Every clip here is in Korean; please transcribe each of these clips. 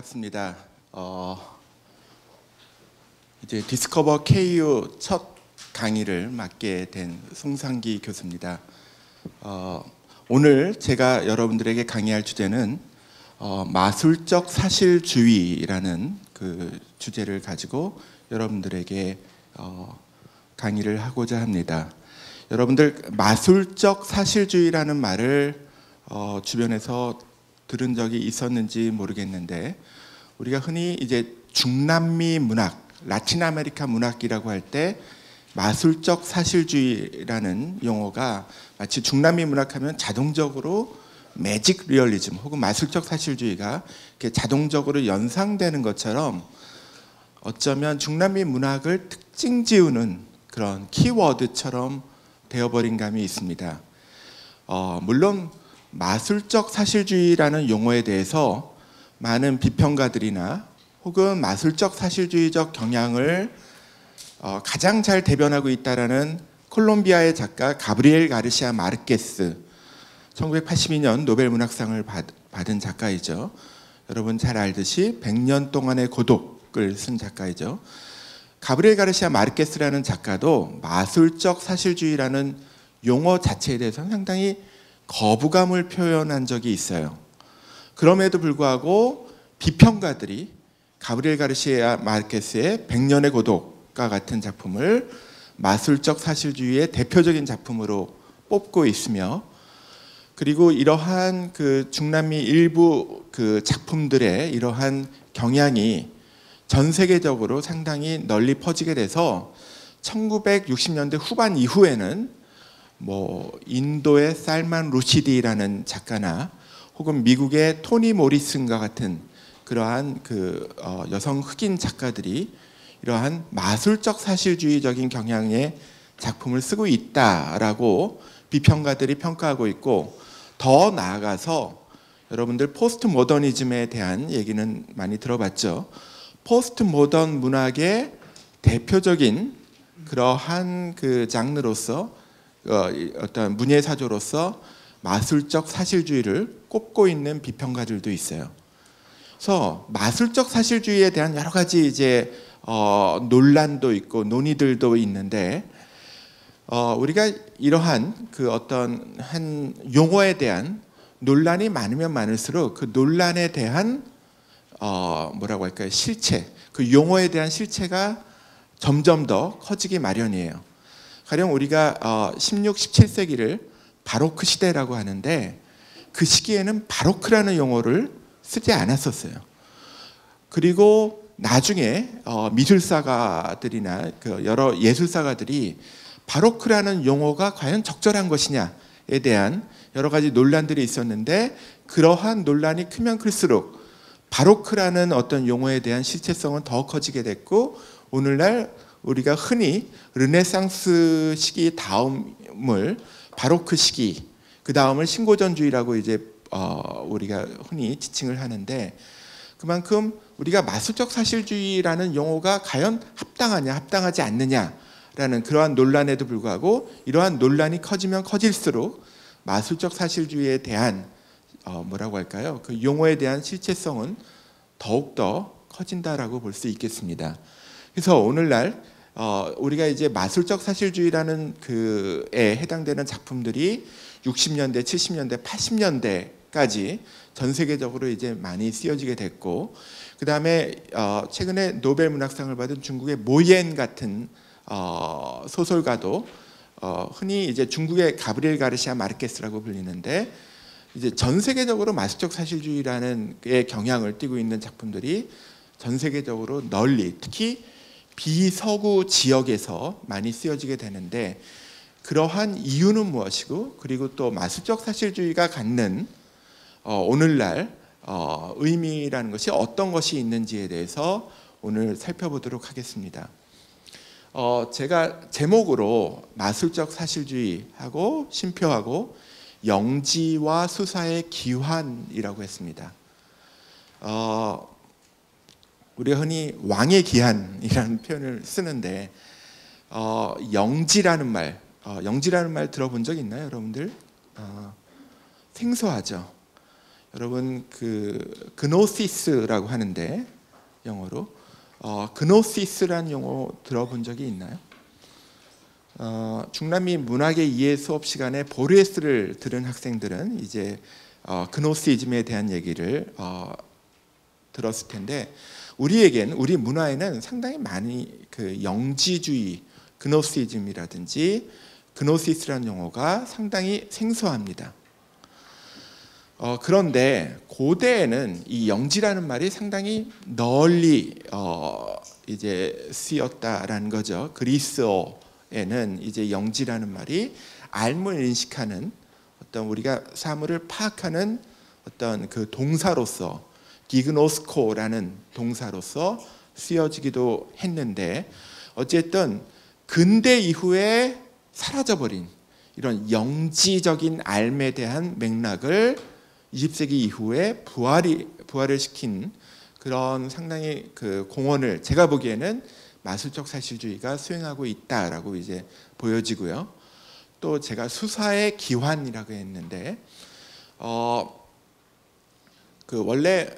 반갑습니다. 이제 디스커버 KU 첫 강의를 맡게 된 송상기 교수입니다. 오늘 제가 여러분들에게 강의할 주제는 마술적 사실주의라는 그 주제를 가지고 여러분들에게 강의를 하고자 합니다. 여러분들 마술적 사실주의라는 말을 주변에서 들은 적이 있었는지 모르겠는데, 우리가 흔히 이제 중남미 문학, 라틴 아메리카 문학이라고 할 때 마술적 사실주의라는 용어가 마치 중남미 문학하면 자동적으로 매직 리얼리즘 혹은 마술적 사실주의가 이렇게 자동적으로 연상되는 것처럼 어쩌면 중남미 문학을 특징 지우는 그런 키워드처럼 되어버린 감이 있습니다. 물론 마술적 사실주의라는 용어에 대해서 많은 비평가들이나 혹은 마술적 사실주의적 경향을 가장 잘 대변하고 있다라는 콜롬비아의 작가 가브리엘 가르시아 마르케스, 1982년 노벨 문학상을 받은 작가이죠. 여러분 잘 알듯이 100년 동안의 고독을 쓴 작가이죠. 가브리엘 가르시아 마르케스라는 작가도 마술적 사실주의라는 용어 자체에 대해서는 상당히 거부감을 표현한 적이 있어요. 그럼에도 불구하고 비평가들이 가브리엘 가르시아 마르케스의 100년의 고독과 같은 작품을 마술적 사실주의의 대표적인 작품으로 뽑고 있으며, 그리고 이러한 그 중남미 일부 그 작품들의 이러한 경향이 전 세계적으로 상당히 널리 퍼지게 돼서 1960년대 후반 이후에는 인도의 살만 루시디라는 작가나 혹은 미국의 토니 모리슨과 같은 그러한 그 여성 흑인 작가들이 이러한 마술적 사실주의적인 경향의 작품을 쓰고 있다라고 비평가들이 평가하고 있고, 더 나아가서 여러분들 포스트 모더니즘에 대한 얘기는 많이 들어봤죠. 포스트 모던 문학의 대표적인 그러한 그 장르로서 어떤 문예사조로서 마술적 사실주의를 꼽고 있는 비평가들도 있어요. 그래서 마술적 사실주의에 대한 여러 가지 이제 논란도 있고 논의들도 있는데, 우리가 이러한 그 어떤 한 용어에 대한 논란이 많으면 많을수록 그 논란에 대한 뭐라고 할까요? 실체, 그 용어에 대한 실체가 점점 더 커지기 마련이에요. 가령 우리가 16, 17세기를 바로크 시대라고 하는데, 그 시기에는 바로크라는 용어를 쓰지 않았었어요. 그리고 나중에 미술사가들이나 그 여러 예술사가들이 바로크라는 용어가 과연 적절한 것이냐에 대한 여러 가지 논란들이 있었는데, 그러한 논란이 크면 클수록 바로크라는 어떤 용어에 대한 실체성은 더 커지게 됐고, 오늘날 우리가 흔히 르네상스 시기 다음을 바로크 시기, 그 다음을 신고전주의라고 이제 우리가 흔히 지칭을 하는데, 그만큼 우리가 마술적 사실주의라는 용어가 과연 합당하냐 합당하지 않느냐라는 그러한 논란에도 불구하고, 이러한 논란이 커지면 커질수록 마술적 사실주의에 대한 뭐라고 할까요? 그 용어에 대한 실체성은 더욱더 커진다라고 볼 수 있겠습니다. 그래서 오늘날 우리가 이제 마술적 사실주의라는 그에 해당되는 작품들이 60년대, 70년대, 80년대까지 전 세계적으로 이제 많이 쓰여지게 됐고, 그 다음에 최근에 노벨 문학상을 받은 중국의 모옌 같은 소설가도 흔히 이제 중국의 가브리엘 가르시아 마르케스라고 불리는데, 이제 전 세계적으로 마술적 사실주의라는 경향을 띠고 있는 작품들이 전 세계적으로 널리, 특히 비서구 지역에서 많이 쓰여지게 되는데, 그러한 이유는 무엇이고, 그리고 또 마술적 사실주의가 갖는 오늘날 의미라는 것이 어떤 것이 있는지에 대해서 오늘 살펴보도록 하겠습니다. 제가 제목으로 마술적 사실주의하고 심표하고 영지와 수사의 기환이라고 했습니다. 우리가 흔히 왕의 기한이라는 표현을 쓰는데, 영지라는 말 들어본 적 있나요, 여러분들? 생소하죠. 여러분 그 그노시스라고 하는데 영어로 그노시스라는 용어 들어본 적이 있나요? 중남미 문학의 이해 수업 시간에 보르헤스를 들은 학생들은 이제 그노시즘에 대한 얘기를 들었을 텐데 우리 문화에는 상당히 많이 그 영지주의, 그노시즘이라든지 그노시스라는 용어가 상당히 생소합니다. 그런데 고대에는 이 영지라는 말이 상당히 널리 이제 쓰였다라는 거죠. 그리스어에는 이제 영지라는 말이 알을 인식하는 어떤 우리가 사물을 파악하는 어떤 그 동사로서 기그노스코라는 동사로서 쓰여지기도 했는데 어쨌든 근대 이후에 사라져버린 이런 영지적인 알에 대한 맥락을 20세기 이후에 부활을 시킨 그런 상당히 그 공헌을 제가 보기에는 마술적 사실주의가 수행하고 있다라고 이제 보여지고요. 또 제가 수사의 기환이라고 했는데 그 원래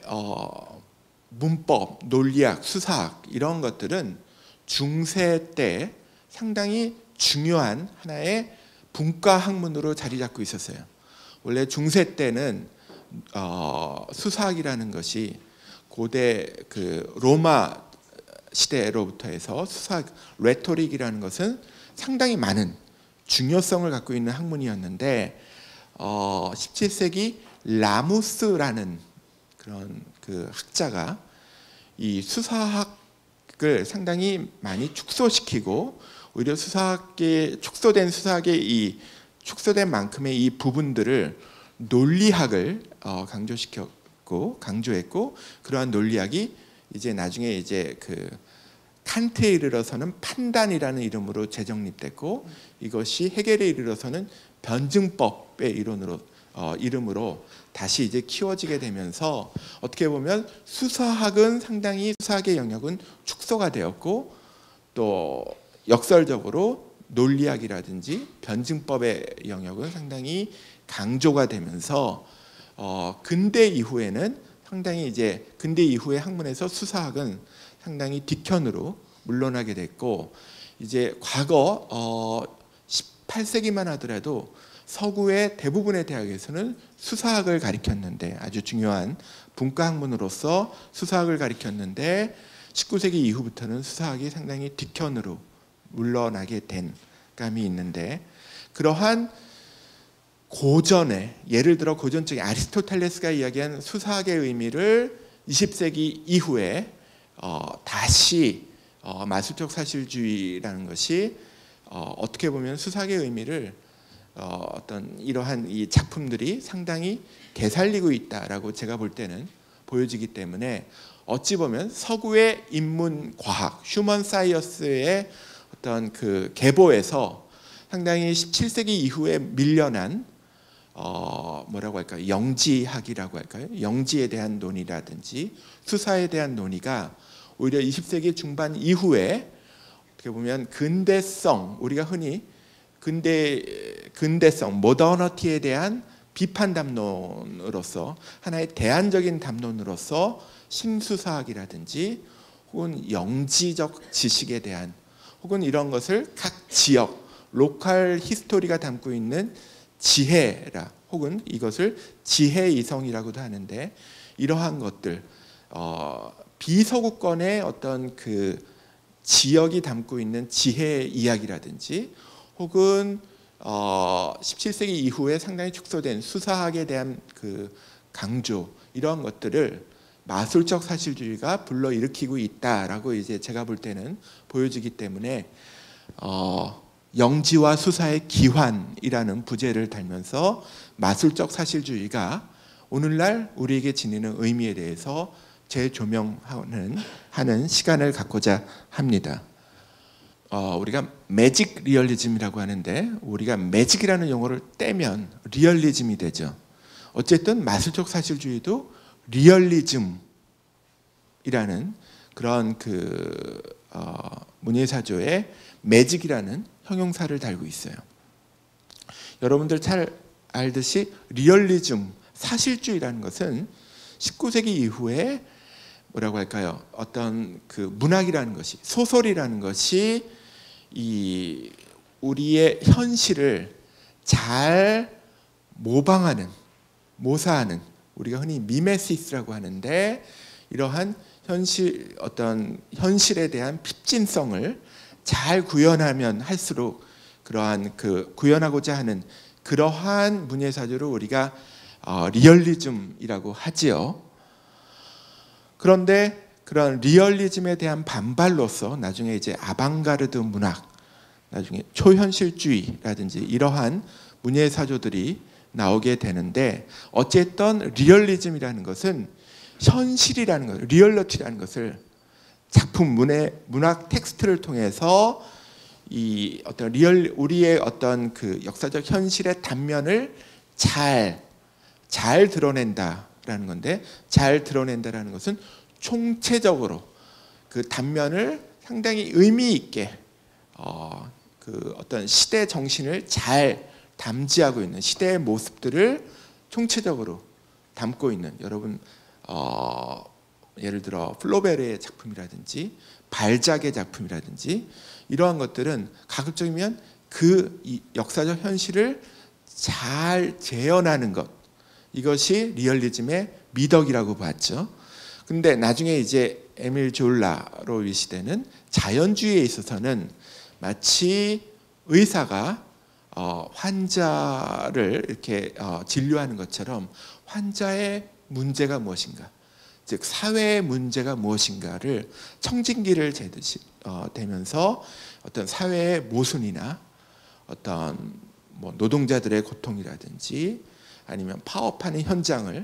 문법, 논리학, 수사학 이런 것들은 중세 때 상당히 중요한 하나의 분과 학문으로 자리 잡고 있었어요. 원래 중세 때는 수사학이라는 것이 고대 그 로마 시대로부터 해서 수사학, 레토릭이라는 것은 상당히 많은 중요성을 갖고 있는 학문이었는데 17세기 라무스라는 그런 그 학자가 이 수사학을 상당히 많이 축소시키고 오히려 축소된 수사학의 이 축소된 만큼의 이 부분들을 논리학을 강조했고 그러한 논리학이 이제 나중에 이제 그 칸트에 이르러서는 판단이라는 이름으로 재정립됐고 이것이 헤겔에 이르러서는 변증법의 이름으로 다시 이제 키워지게 되면서 어떻게 보면 수사학은 상당히 수사학의 영역은 축소가 되었고 또 역설적으로 논리학이라든지 변증법의 영역은 상당히 강조가 되면서 근대 이후에는 상당히 이제 근대 이후의 학문에서 수사학은 상당히 뒷편으로 물러나게 됐고 이제 과거 18세기만 하더라도 서구의 대부분의 대학에서는 수사학을 가리켰는데 아주 중요한 분과 학문으로서 수사학을 가리켰는데 19세기 이후부터는 수사학이 상당히 뒷편으로 물러나게 된 감이 있는데 그러한 고전의 예를 들어 고전적인 아리스토텔레스가 이야기한 수사학의 의미를 20세기 이후에 다시 마술적 사실주의라는 것이 어떻게 보면 수사학의 의미를 어떤 이러한 이 작품들이 상당히 되살리고 있다라고 제가 볼 때는 보여지기 때문에 어찌 보면 서구의 인문 과학, 휴먼 사이언스의 어떤 그 계보에서 상당히 17세기 이후에 밀려난 뭐라고 할까요? 영지학이라고 할까요? 영지에 대한 논의라든지 수사에 대한 논의가 오히려 20세기 중반 이후에 어떻게 보면 근대성, 우리가 흔히 근대성, 모더너티에 대한 비판 담론으로서 하나의 대안적인 담론으로서 신수사학이라든지 혹은 영지적 지식에 대한 혹은 이런 것을 각 지역, 로컬 히스토리가 담고 있는 지혜라 혹은 이것을 지혜이성이라고도 하는데 이러한 것들 비서구권의 어떤 그 지역이 담고 있는 지혜 이야기라든지 혹은 17세기 이후에 상당히 축소된 수사학에 대한 그 강조 이러한 것들을 마술적 사실주의가 불러일으키고 있다라고 이제 제가 볼 때는 보여지기 때문에 영지와 수사의 기환이라는 부제를 달면서 마술적 사실주의가 오늘날 우리에게 지니는 의미에 대해서 재조명하는 시간을 갖고자 합니다. 우리가 매직 리얼리즘이라고 하는데 우리가 매직이라는 용어를 떼면 리얼리즘이 되죠. 어쨌든 마술적 사실주의도 리얼리즘이라는 그런 그 문예사조에 매직이라는 형용사를 달고 있어요. 여러분들 잘 알듯이 리얼리즘, 사실주의라는 것은 19세기 이후에 뭐라고 할까요? 어떤 그 문학이라는 것이, 소설이라는 것이 이 우리의 현실을 잘 모방하는, 모사하는, 우리가 흔히 미메시스라고 하는데, 이러한 어떤 현실에 대한 핍진성을 잘 구현하면 할수록 그러한 그 구현하고자 하는 그러한 문예사조를 우리가 리얼리즘이라고 하지요. 그런데 그런 리얼리즘에 대한 반발로서 나중에 이제 아방가르드 문학, 나중에 초현실주의라든지 이러한 문예사조들이 나오게 되는데, 어쨌든 리얼리즘이라는 것은 현실이라는 것, 리얼리티라는 것을 작품 문학 텍스트를 통해서 이 어떤 우리의 어떤 그 역사적 현실의 단면을 잘 드러낸다라는 건데, 잘 드러낸다라는 것은 총체적으로 그 단면을 상당히 의미 있게 그 어떤 시대 정신을 잘 담지하고 있는, 시대의 모습들을 총체적으로 담고 있는, 여러분 예를 들어 플로베르의 작품이라든지 발작의 작품이라든지 이러한 것들은 가급적이면 그 역사적 현실을 잘 재현하는 것, 이것이 리얼리즘의 미덕이라고 봤죠. 근데 나중에 이제 에밀 졸라로이 시대는 자연주의에 있어서는 마치 의사가 환자를 이렇게 진료하는 것처럼 환자의 문제가 무엇인가, 즉 사회의 문제가 무엇인가를 청진기를 재듯이 대면서 어떤 사회의 모순이나 어떤 뭐 노동자들의 고통이라든지 아니면 파업하는 현장을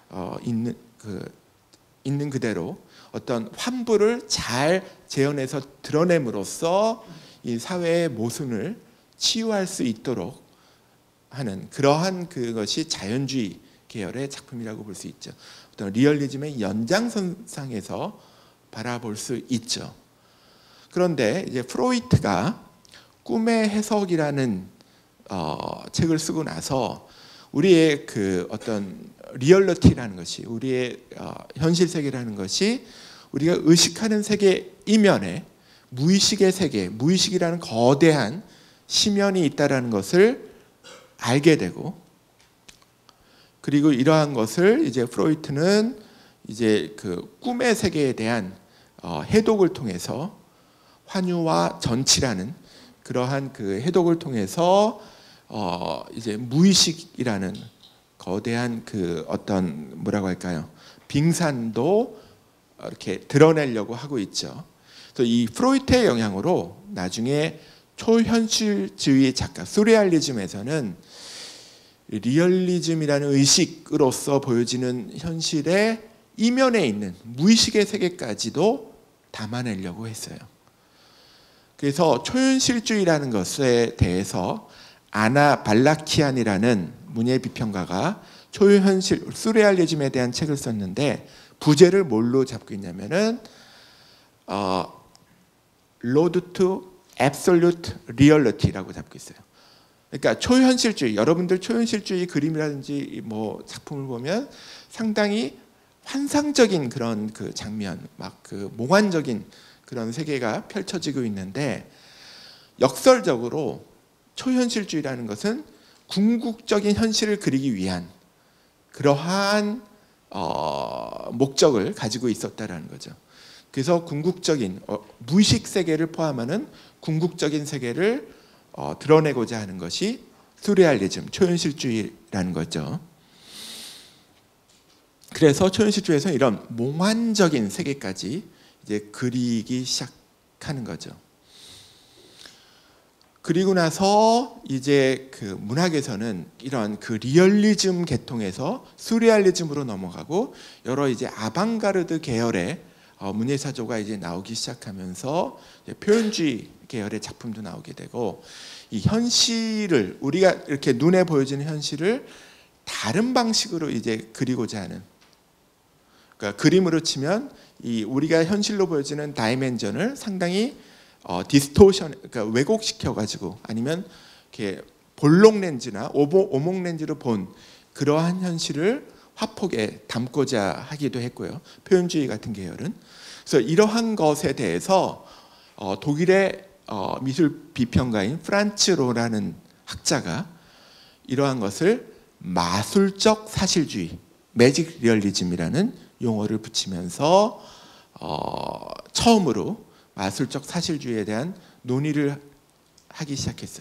있는 그대로 어떤 환부를 잘 재현해서 드러냄으로써 이 사회의 모순을 치유할 수 있도록 하는 그러한 그것이 자연주의 계열의 작품이라고 볼 수 있죠. 어떤 리얼리즘의 연장선상에서 바라볼 수 있죠. 그런데 이제 프로이트가 꿈의 해석이라는 책을 쓰고 나서 우리의 그 어떤 리얼리티라는 것이, 우리의 현실 세계라는 것이 우리가 의식하는 세계 이면에 무의식의 세계, 무의식이라는 거대한 심연이 있다라는 것을 알게 되고, 그리고 이러한 것을 이제 프로이트는 이제 그 꿈의 세계에 대한 해독을 통해서, 환유와 전치라는 그러한 그 해독을 통해서 이제 무의식이라는 거대한 그 어떤 뭐라고 할까요? 빙산도 이렇게 드러내려고 하고 있죠. 그래서 이 프로이트의 영향으로 나중에 초현실주의 작가, 수레알리즘에서는 리얼리즘이라는 의식으로서 보여지는 현실의 이면에 있는 무의식의 세계까지도 담아내려고 했어요. 그래서 초현실주의라는 것에 대해서 아나 발라키안이라는 문예 비평가가 초현실 수레알리즘에 대한 책을 썼는데, 부제를 뭘로 잡고 있냐면은 Road to Absolute Reality라고 잡고 있어요. 그러니까 초현실주의, 여러분들 초현실주의 그림이라든지 뭐 작품을 보면 상당히 환상적인 그런 그 장면, 막 그 몽환적인 그런 세계가 펼쳐지고 있는데, 역설적으로 초현실주의라는 것은 궁극적인 현실을 그리기 위한 그러한 목적을 가지고 있었다라는 거죠. 그래서 궁극적인 무의식 세계를 포함하는 궁극적인 세계를 드러내고자 하는 것이 수레알리즘, 초현실주의라는 거죠. 그래서 초현실주의에서 이런 몽환적인 세계까지 이제 그리기 시작하는 거죠. 그리고 나서 이제 그 문학에서는 이런 그 리얼리즘 계통에서 수레알리즘으로 넘어가고 여러 이제 아방가르드 계열의 문예사조가 이제 나오기 시작하면서 이제 표현주의 계열의 작품도 나오게 되고, 이 현실을, 우리가 이렇게 눈에 보여지는 현실을 다른 방식으로 이제 그리고자 하는, 그러니까 그림으로 치면 이 우리가 현실로 보여지는 다이멘전을 상당히 디스토션, 그러니까 왜곡시켜 가지고, 아니면 이렇게 볼록 렌즈나 오목 렌즈로 본 그러한 현실을 화폭에 담고자 하기도 했고요. 표현주의 같은 계열은. 그래서 이러한 것에 대해서 독일의 미술 비평가인 프란츠 로라는 학자가 이러한 것을 마술적 사실주의, 매직 리얼리즘이라는 용어를 붙이면서 처음으로 마술적 사실주의에 대한 논의를 하기 시작했어요.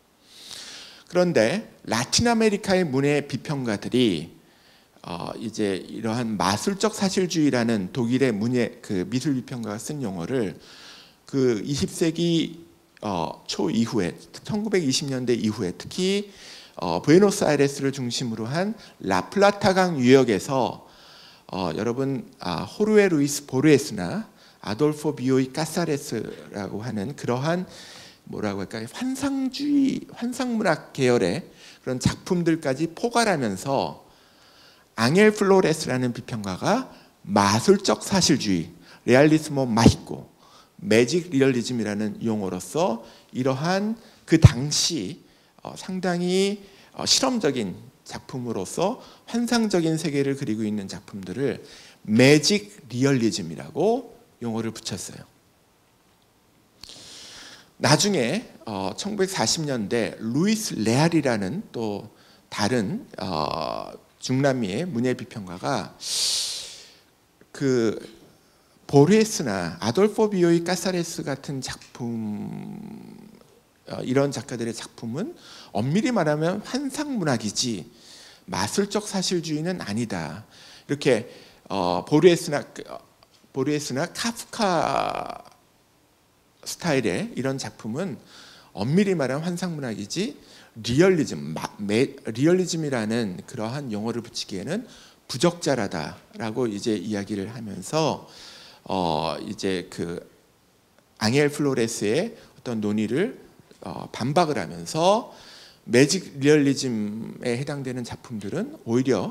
그런데 라틴 아메리카의 문예 비평가들이 이제 이러한 마술적 사실주의라는 독일의 문예 그 미술 비평가가 쓴 용어를 그 20세기 초 이후에 1920년대 이후에 특히 부에노스아이레스를 중심으로 한 라플라타강 유역에서 여러분 호르헤 루이스 보르헤스나 아돌포 비오이 까사레스라고 하는 그러한 뭐라고 할까요? 환상주의, 환상문학 계열의 그런 작품들까지 포괄하면서 앙헬 플로레스라는 비평가가 마술적 사실주의, 레알리스모 마히코, 매직 리얼리즘이라는 용어로서 이러한 그 당시 상당히 실험적인 작품으로서 환상적인 세계를 그리고 있는 작품들을 매직 리얼리즘이라고 용어를 붙였어요. 나중에 1940년대 루이스 레알이라는 또 다른 중남미의 문예 비평가가 그 보르헤스나 아돌포 비오이 까사레스 같은 작품 이런 작가들의 작품은 엄밀히 말하면 환상문학이지 마술적 사실주의는 아니다. 이렇게 보르헤스나 카프카 스타일의 이런 작품은 엄밀히 말하면 환상문학이지 리얼리즘이라는 그러한 용어를 붙이기에는 부적절하다라고 이제 이야기를 하면서 이제 그 앙헬 플로레스의 어떤 논의를 반박을 하면서 매직 리얼리즘에 해당되는 작품들은 오히려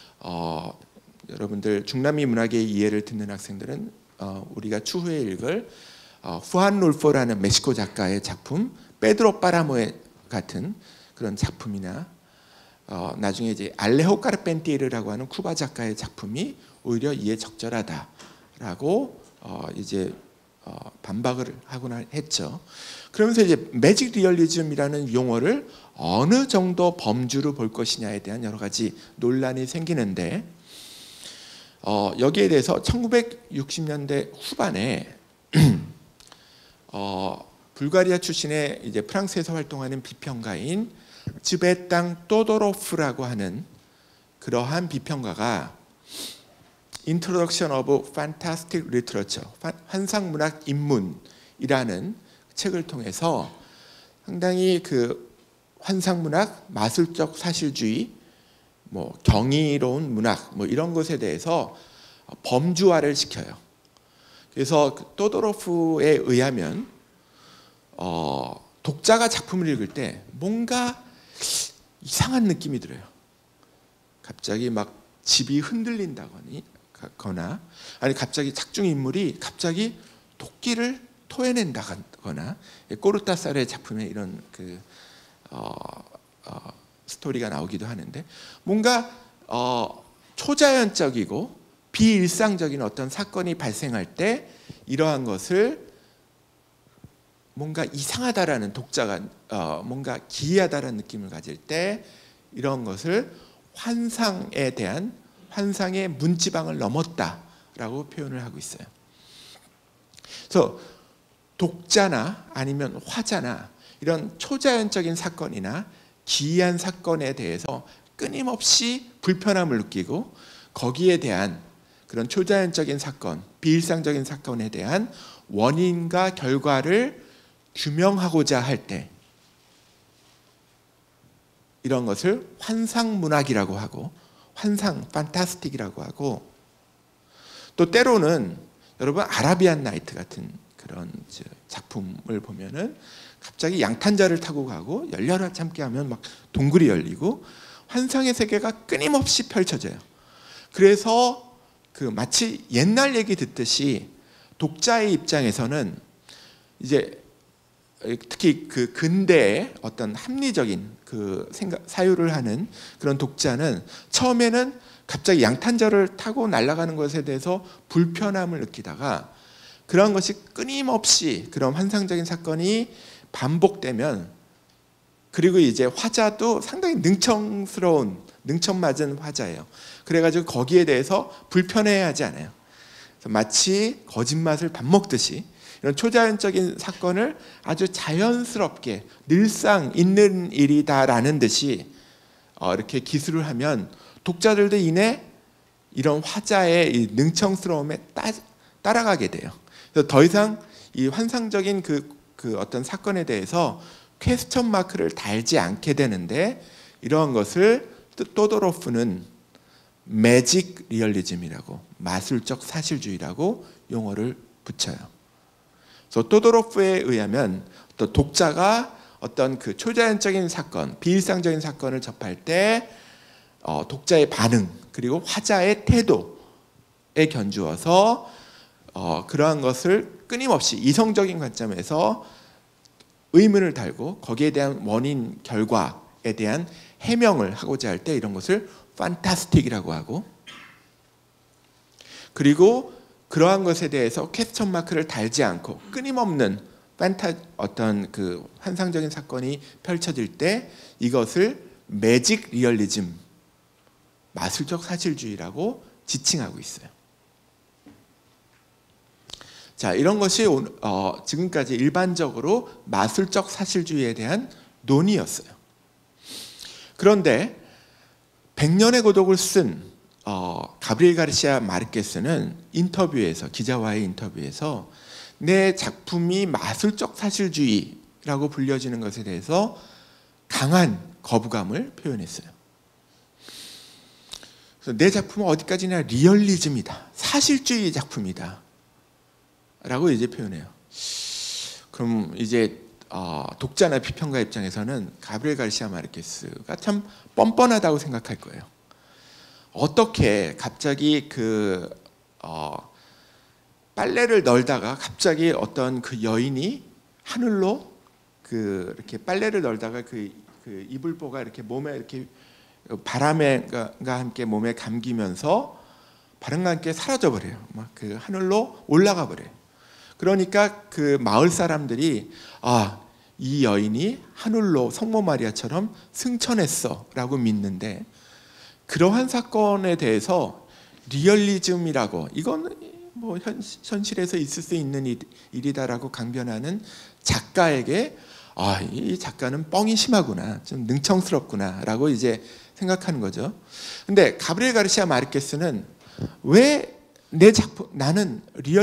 여러분들 중남미 문학의 이해를 듣는 학생들은 우리가 추후에 읽을 후안 롤포라는 멕시코 작가의 작품, 페드로 파라모에 같은 그런 작품이나 나중에 이제 알레호 카르펜티에르라고 하는 쿠바 작가의 작품이 오히려 이에 적절하다라고 이제 반박을 하거나 했죠. 그러면서 이제 매직 리얼리즘이라는 용어를 어느 정도 범주로 볼 것이냐에 대한 여러 가지 논란이 생기는데 여기에 대해서 1960년대 후반에 불가리아 출신의 이제 프랑스에서 활동하는 비평가인 즈베땅 또도로프라고 하는 그러한 비평가가 Introduction of Fantastic Literature, 환상문학 입문이라는 책을 통해서 상당히 그 환상문학, 마술적 사실주의, 뭐 경이로운 문학, 뭐 이런 것에 대해서 범주화를 시켜요. 그래서 또도로프에 의하면 독자가 작품을 읽을 때 뭔가 이상한 느낌이 들어요. 갑자기 막 집이 흔들린다거나 아니 갑자기 작중 인물이 갑자기 토끼를 토해낸다거나 꼬르타사르의 작품에 이런 그 스토리가 나오기도 하는데 뭔가 초자연적이고 비일상적인 어떤 사건이 발생할 때 이러한 것을 뭔가 이상하다라는 독자가 뭔가 기이하다라는 느낌을 가질 때 이런 것을 환상에 대한 환상의 문지방을 넘었다라고 표현을 하고 있어요. 그래서 독자나 아니면 화자나 이런 초자연적인 사건이나 기이한 사건에 대해서 끊임없이 불편함을 느끼고 거기에 대한 그런 초자연적인 사건, 비일상적인 사건에 대한 원인과 결과를 규명하고자 할 때 이런 것을 환상문학이라고 하고 환상, 판타스틱이라고 하고 또 때로는 여러분 아라비안 나이트 같은 그런 작품을 보면은 갑자기 양탄자를 타고 가고 열려라 참게 하면 막 동굴이 열리고 환상의 세계가 끊임없이 펼쳐져요. 그래서 그 마치 옛날 얘기 듣듯이 독자의 입장에서는 이제 특히 그 근대의 어떤 합리적인 그 사유를 하는 그런 독자는 처음에는 갑자기 양탄자를 타고 날아가는 것에 대해서 불편함을 느끼다가 그런 것이 끊임없이 그런 환상적인 사건이 반복되면, 그리고 이제 화자도 상당히 능청맞은 화자예요. 그래가지고 거기에 대해서 불편해하지 않아요. 그래서 마치 거짓말을 밥 먹듯이 이런 초자연적인 사건을 아주 자연스럽게 늘상 있는 일이다라는 듯이 이렇게 기술을 하면 독자들도 이내 이런 화자의 이 능청스러움에 따라가게 돼요. 그래서 더 이상 이 환상적인 그 어떤 사건에 대해서 퀘스천 마크를 달지 않게 되는데, 이러한 것을 또도로프는 매직 리얼리즘이라고, 마술적 사실주의라고 용어를 붙여요. 그래서 또도로프에 의하면 또 독자가 어떤 그 초자연적인 사건, 비일상적인 사건을 접할 때 독자의 반응 그리고 화자의 태도에 견주어서 그러한 것을 끊임없이 이성적인 관점에서 의문을 달고 거기에 대한 원인 결과에 대한 해명을 하고자 할 때 이런 것을 판타스틱이라고 하고, 그리고 그러한 것에 대해서 퀘스천 마크를 달지 않고 끊임없는 어떤 그 환상적인 사건이 펼쳐질 때 이것을 매직 리얼리즘, 마술적 사실주의라고 지칭하고 있어요. 자, 이런 것이 지금까지 일반적으로 마술적 사실주의에 대한 논의였어요. 그런데 100년의 고독을 쓴 가브리엘 가르시아 마르케스는 기자와의 인터뷰에서 내 작품이 마술적 사실주의라고 불려지는 것에 대해서 강한 거부감을 표현했어요. 그래서 내 작품은 어디까지나 리얼리즘이다, 사실주의 작품이다 라고 이제 표현해요. 그럼 이제 독자나 비평가 입장에서는 가브리엘 가르시아 마르케스가 참 뻔뻔하다고 생각할 거예요. 어떻게 갑자기 빨래를 널다가 갑자기 어떤 그 여인이 하늘로 이렇게 빨래를 널다가 그 이불보가 이렇게 몸에 이렇게 바람과 함께 몸에 감기면서 바람과 함께 사라져 버려요. 막 그 하늘로 올라가 버려요. 그러니까 그 마을 사람들이 이 여인이 하늘로 성모 마리아처럼 승천했어라고 믿는데, 그러한 사건에 대해서 리얼리즘이라고, 이건 뭐 현실에서 있을 수 있는 일이다라고 강변하는 작가에게 이 작가는 뻥이 심하구나, 좀 능청스럽구나라고 이제 생각하는 거죠. 근데 가브리엘 가르시아 마르케스는 왜 내 작품, 나는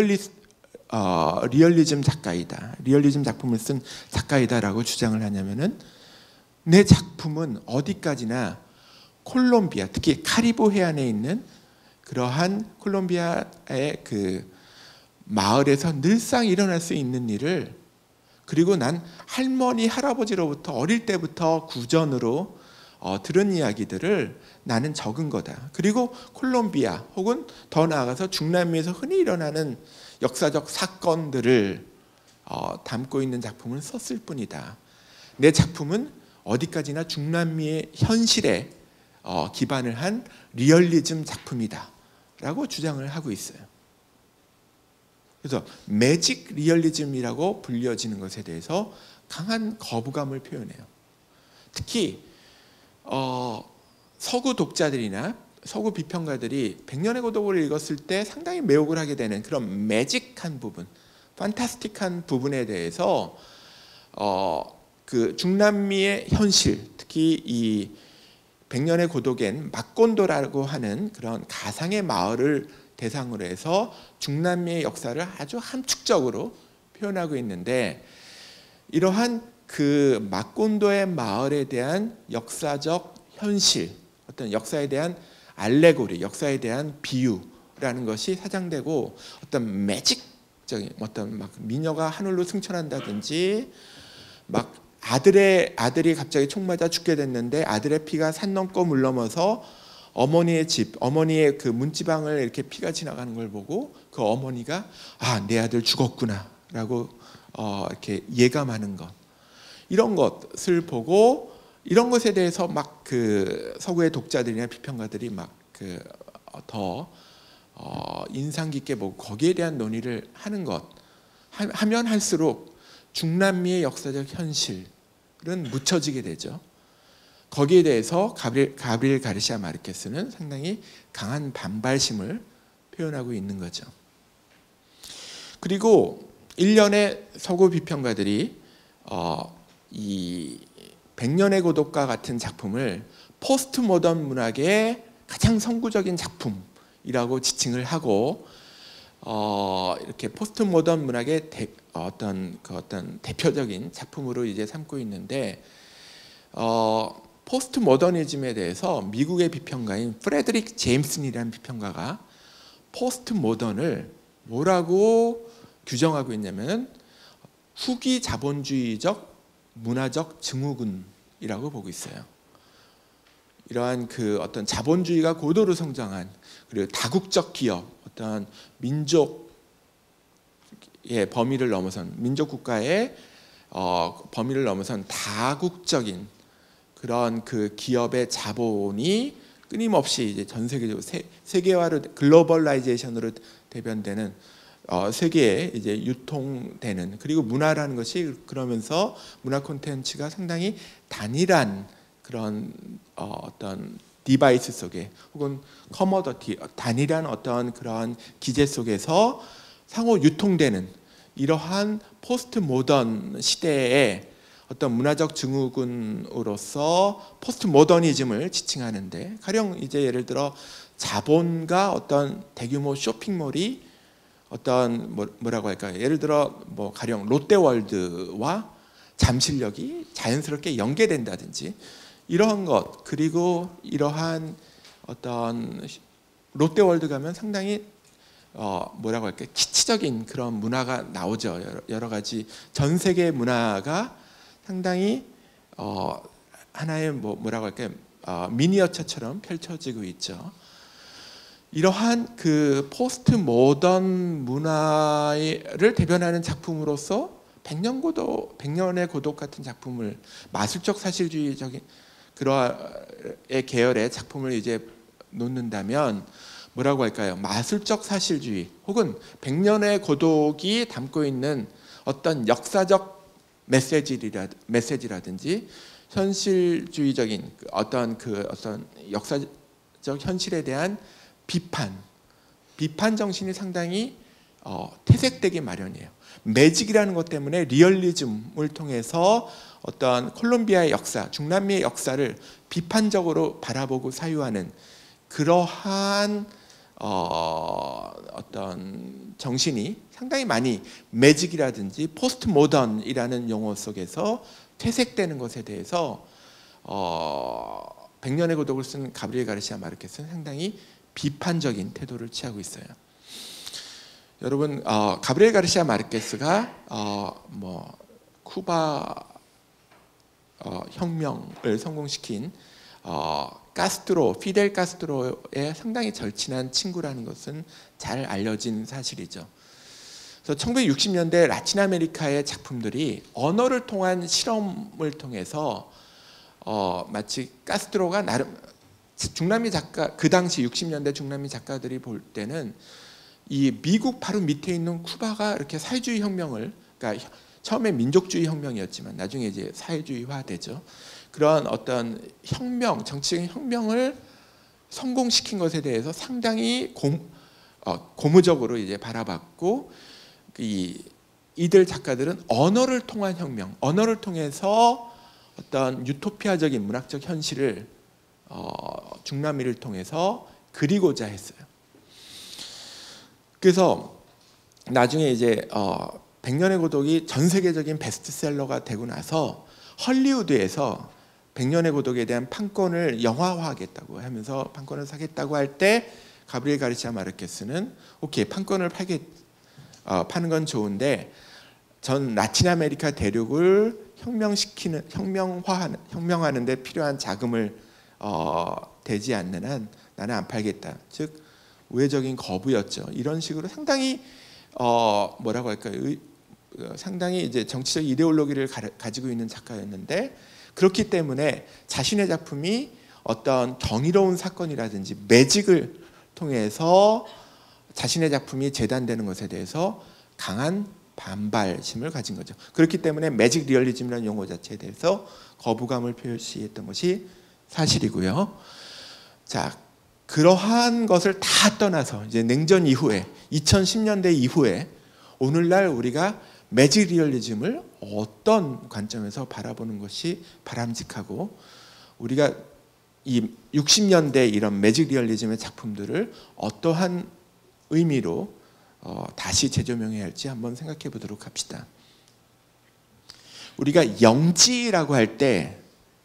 리얼리즘 작가이다, 리얼리즘 작품을 쓴 작가이다라고 주장을 하냐면은, 내 작품은 어디까지나 콜롬비아, 특히 카리브 해안에 있는 그러한 콜롬비아의 그 마을에서 늘상 일어날 수 있는 일을, 그리고 난 할머니 할아버지로부터 어릴 때부터 구전으로 들은 이야기들을 나는 적은 거다. 그리고 콜롬비아 혹은 더 나아가서 중남미에서 흔히 일어나는 역사적 사건들을 담고 있는 작품을 썼을 뿐이다. 내 작품은 어디까지나 중남미의 현실에 기반을 한 리얼리즘 작품이다 라고 주장을 하고 있어요. 그래서 매직 리얼리즘이라고 불려지는 것에 대해서 강한 거부감을 표현해요. 특히 서구 독자들이나 서구 비평가들이 100년의 고독을 읽었을 때 상당히 매혹을 하게 되는 그런 매직한 부분, 판타스틱한 부분에 대해서 그 중남미의 현실, 특히 이 100년의 고독엔 마콘도라고 하는 그런 가상의 마을을 대상으로 해서 중남미의 역사를 아주 함축적으로 표현하고 있는데, 이러한 그 마콘도의 마을에 대한 역사적 현실, 어떤 역사에 대한 알레고리, 역사에 대한 비유라는 것이 사장되고, 어떤 매직적인 어떤 막 미녀가 하늘로 승천한다든지, 막 아들이 갑자기 총 맞아 죽게 됐는데 아들의 피가 산 넘고 물 넘어서 어머니의 집, 어머니의 그 문지방을 이렇게 피가 지나가는 걸 보고 그 어머니가 내 아들 죽었구나 있다라고 이렇게 예감하는 것, 이런 것을 보고 이런 것에 대해서 막 그 서구의 독자들이나 비평가들이 막 그 더 인상 깊게 보고 거기에 대한 논의를 하는 것 하면 할수록 중남미의 역사적 현실은 묻혀지게 되죠. 거기에 대해서 가브리엘 가르시아 마르케스는 상당히 강한 반발심을 표현하고 있는 거죠. 그리고 일련의 서구 비평가들이 이 백년의 고독과 같은 작품을 포스트 모던 문학의 가장 선구적인 작품이라고 지칭을 하고 이렇게 포스트 모던 문학의 어떤 대표적인 작품으로 이제 삼고 있는데 포스트 모더니즘에 대해서 미국의 비평가인 프레드릭 제임슨이라는 비평가가 포스트 모던을 뭐라고 규정하고 있냐면 후기 자본주의적 문화적 증후군이라고 보고 있어요. 이러한 그 어떤 자본주의가 고도로 성장한, 그리고 다국적 기업, 어떤 민족의 범위를 넘어선, 민족 국가의 범위를 넘어선 다국적인 그런 그 기업의 자본이 끊임없이 이제 전 세계적으로 세계화로, 글로벌라이제이션으로 대변되는 세계에 이제 유통되는, 그리고 문화라는 것이 그러면서 문화 콘텐츠가 상당히 단일한 그런 어떤 디바이스 속에, 혹은 커머더티, 단일한 어떤 그런 기제 속에서 상호 유통되는 이러한 포스트 모던 시대에 어떤 문화적 증후군으로서 포스트 모더니즘을 지칭하는데, 가령 이제 예를 들어 자본과 어떤 대규모 쇼핑몰이 어떤 뭐라고 할까요? 예를 들어 뭐 가령 롯데월드와 잠실역이 자연스럽게 연계된다든지 이러한 것, 그리고 이러한 어떤 롯데월드 가면 상당히 뭐라고 할까요? 키치적인 그런 문화가 나오죠. 여러 가지 전 세계 문화가 상당히 하나의 뭐라고 할까요? 미니어처처럼 펼쳐지고 있죠. 이러한 그 포스트 모던 문화를 대변하는 작품으로서 백년의 고독 같은 작품을, 마술적 사실주의적인 그러의 계열의 작품을 이제 놓는다면 뭐라고 할까요? 마술적 사실주의 혹은 백년의 고독이 담고 있는 어떤 역사적 메시지라든지 현실주의적인 어떤 역사적 현실에 대한 비판 정신이 상당히 퇴색되기 마련이에요. 매직이라는 것 때문에 리얼리즘을 통해서 어떤 콜롬비아의 역사, 중남미의 역사를 비판적으로 바라보고 사유하는 그러한 어떤 정신이 상당히 많이 매직이라든지 포스트 모던이라는 용어 속에서 퇴색되는 것에 대해서 백년의 고독을 쓴 가브리엘 가르시아 마르케스는 상당히 비판적인 태도를 취하고 있어요. 여러분, 가브리엘 가르시아 마르케스가 쿠바 혁명을 성공시킨 피델 카스트로의 상당히 절친한 친구라는 것은 잘 알려진 사실이죠. 그래서 1960년대 라틴 아메리카의 작품들이 언어를 통한 실험을 통해서 마치 카스트로가 나름 중남미 작가, 그 당시 60년대 중남미 작가들이 볼 때는 이 미국 바로 밑에 있는 쿠바가 이렇게 사회주의 혁명을, 그러니까 처음에 민족주의 혁명이었지만 나중에 이제 사회주의화되죠. 그런 어떤 혁명, 정치적인 혁명을 성공시킨 것에 대해서 상당히 고무적으로 이제 바라봤고, 이들 작가들은 언어를 통한 혁명, 언어를 통해서 어떤 유토피아적인 문학적 현실을 중남미를 통해서 그리고자 했어요. 그래서 나중에 이제 백년의 고독이 전 세계적인 베스트셀러가 되고 나서 헐리우드에서 백년의 고독에 대한 판권을 영화화하겠다고 하면서 판권을 사겠다고 할 때 가브리엘 가르시아 마르케스는 오케이, 판권을 파는 건 좋은데 전 라틴 아메리카 대륙을 혁명하는 데 필요한 자금을 되지 않는 한 나는 안 팔겠다. 즉 우회적인 거부였죠. 이런 식으로 상당히 뭐라고 할까요? 상당히 이제 정치적 이데올로기를 가지고 있는 작가였는데 그렇기 때문에 자신의 작품이 어떤 경이로운 사건이라든지 매직을 통해서 자신의 작품이 재단되는 것에 대해서 강한 반발심을 가진 거죠. 그렇기 때문에 매직 리얼리즘이라는 용어 자체에 대해서 거부감을 표시했던 것이 사실이고요. 자, 그러한 것을 다 떠나서 이제 냉전 이후에 2010년대 이후에 오늘날 우리가 매직 리얼리즘을 어떤 관점에서 바라보는 것이 바람직하고 우리가 이 60년대 이런 매직 리얼리즘의 작품들을 어떠한 의미로 다시 재조명해야 할지 한번 생각해 보도록 합시다. 우리가 영지라고 할 때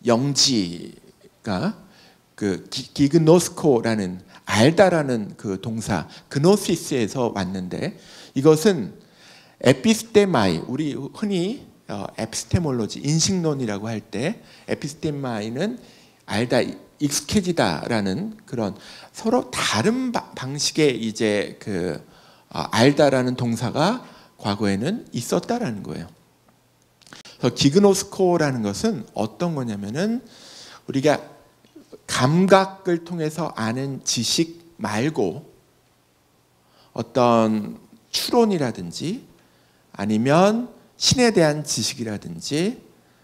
영지가 그 기그노스코라는 알다라는 그 동사 그노시스에서 왔는데 이것은 에피스테마이 우리 흔히 에피스테몰로지 인식론이라고 할 때 에피스테마이는 알다 익숙해지다라는 그런 서로 다른 방식의 이제 그 알다라는 동사가 과거에는 있었다라는 거예요. 그래서 기그노스코라는 것은 어떤 거냐면은 우리가 감각을 통해서 아는 지식 말고 어떤 추론이라든지 아니면 신에 대한 지식이라든지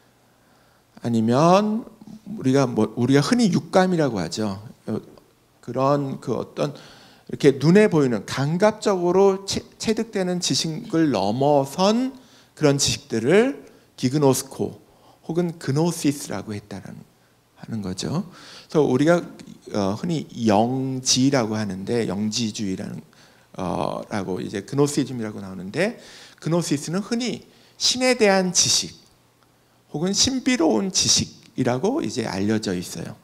아니면 우리가 흔히 육감이라고 하죠. 그런 그 어떤 이렇게 눈에 보이는 감각적으로 체득되는 지식을 넘어선 그런 지식들을 기그노스코 혹은 그노시스라고 하는 거죠. 그래서 우리가 흔히 영지라고 하는데 영지주의라는 라고 이제 그노시즘이라고 나오는데 그노시스는 흔히 신에 대한 지식 혹은 신비로운 지식이라고 이제 알려져 있어요.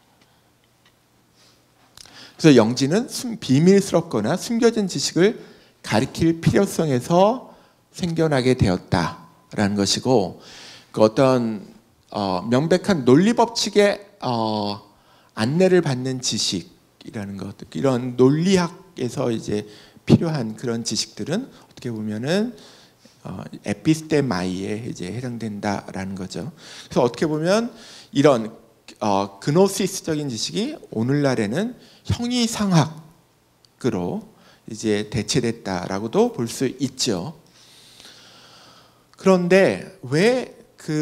그래서 영지는 비밀스럽거나 숨겨진 지식을 가리킬 필요성에서 생겨나게 되었다라는 것이고 그 어떤 명백한 논리 법칙의 안내를 받는 지식이라는 것, 이런 논리학에서 이제 필요한 그런 지식들은 어떻게 보면은 에피스테마이에 이제 해당된다라는 거죠. 그래서 어떻게 보면 이런 그노시스적인 지식이 오늘날에는 형이상학으로 이제 대체됐다라고도 볼 수 있죠. 그런데 왜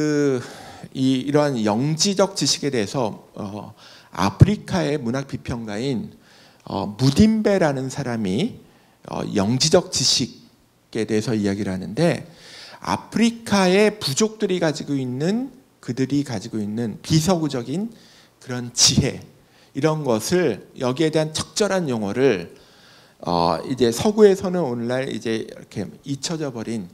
이러한 영지적 지식에 대해서 아프리카의 문학 비평가인 무딘베라는 사람이 영지적 지식에 대해서 이야기를 하는데 아프리카의 부족들이 그들이 가지고 있는 비서구적인 그런 지혜 이런 것을 여기에 대한 적절한 용어를 이제 서구에서는 오늘날 이제 이렇게 잊혀져 버린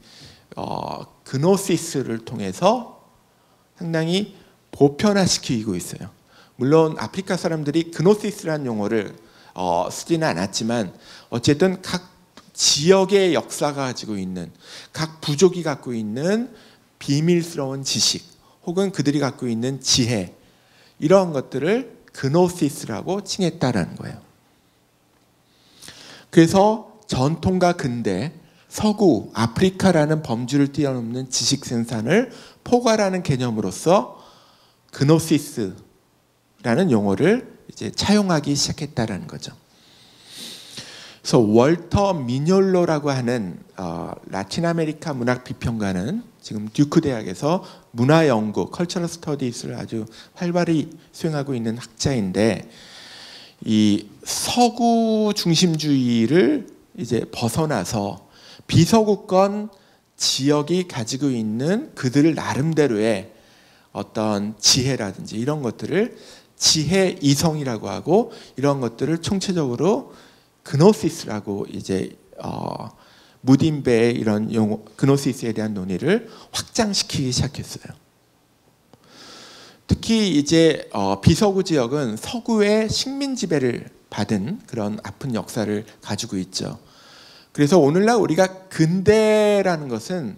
그노시스를 통해서 상당히 보편화시키고 있어요. 물론 아프리카 사람들이 그노시스라는 용어를 쓰지는 않았지만 어쨌든 각 지역의 역사가 가지고 있는 각 부족이 갖고 있는 비밀스러운 지식 혹은 그들이 갖고 있는 지혜 이런 것들을 그노시스라고 칭했다라는 거예요. 그래서 전통과 근대, 서구, 아프리카라는 범주를 뛰어넘는 지식 생산을 포괄하는 개념으로서 그노시스라는 용어를 이제 차용하기 시작했다라는 거죠. 그래서 월터 미뇰로라고 하는 라틴 아메리카 문학 비평가는 지금 듀크 대학에서 문화 연구, 컬처럴 스터디스를 아주 활발히 수행하고 있는 학자인데 이 서구 중심주의를 이제 벗어나서 비서구권 지역이 가지고 있는 그들 나름대로의 어떤 지혜라든지 이런 것들을 지혜 이성이라고 하고 이런 것들을 총체적으로 그노시스라고 이제 무딘베의 이런 용어 그노시스에 대한 논의를 확장시키기 시작했어요. 특히 이제 비서구 지역은 서구의 식민 지배를 받은 그런 아픈 역사를 가지고 있죠. 그래서 오늘날 우리가 근대라는 것은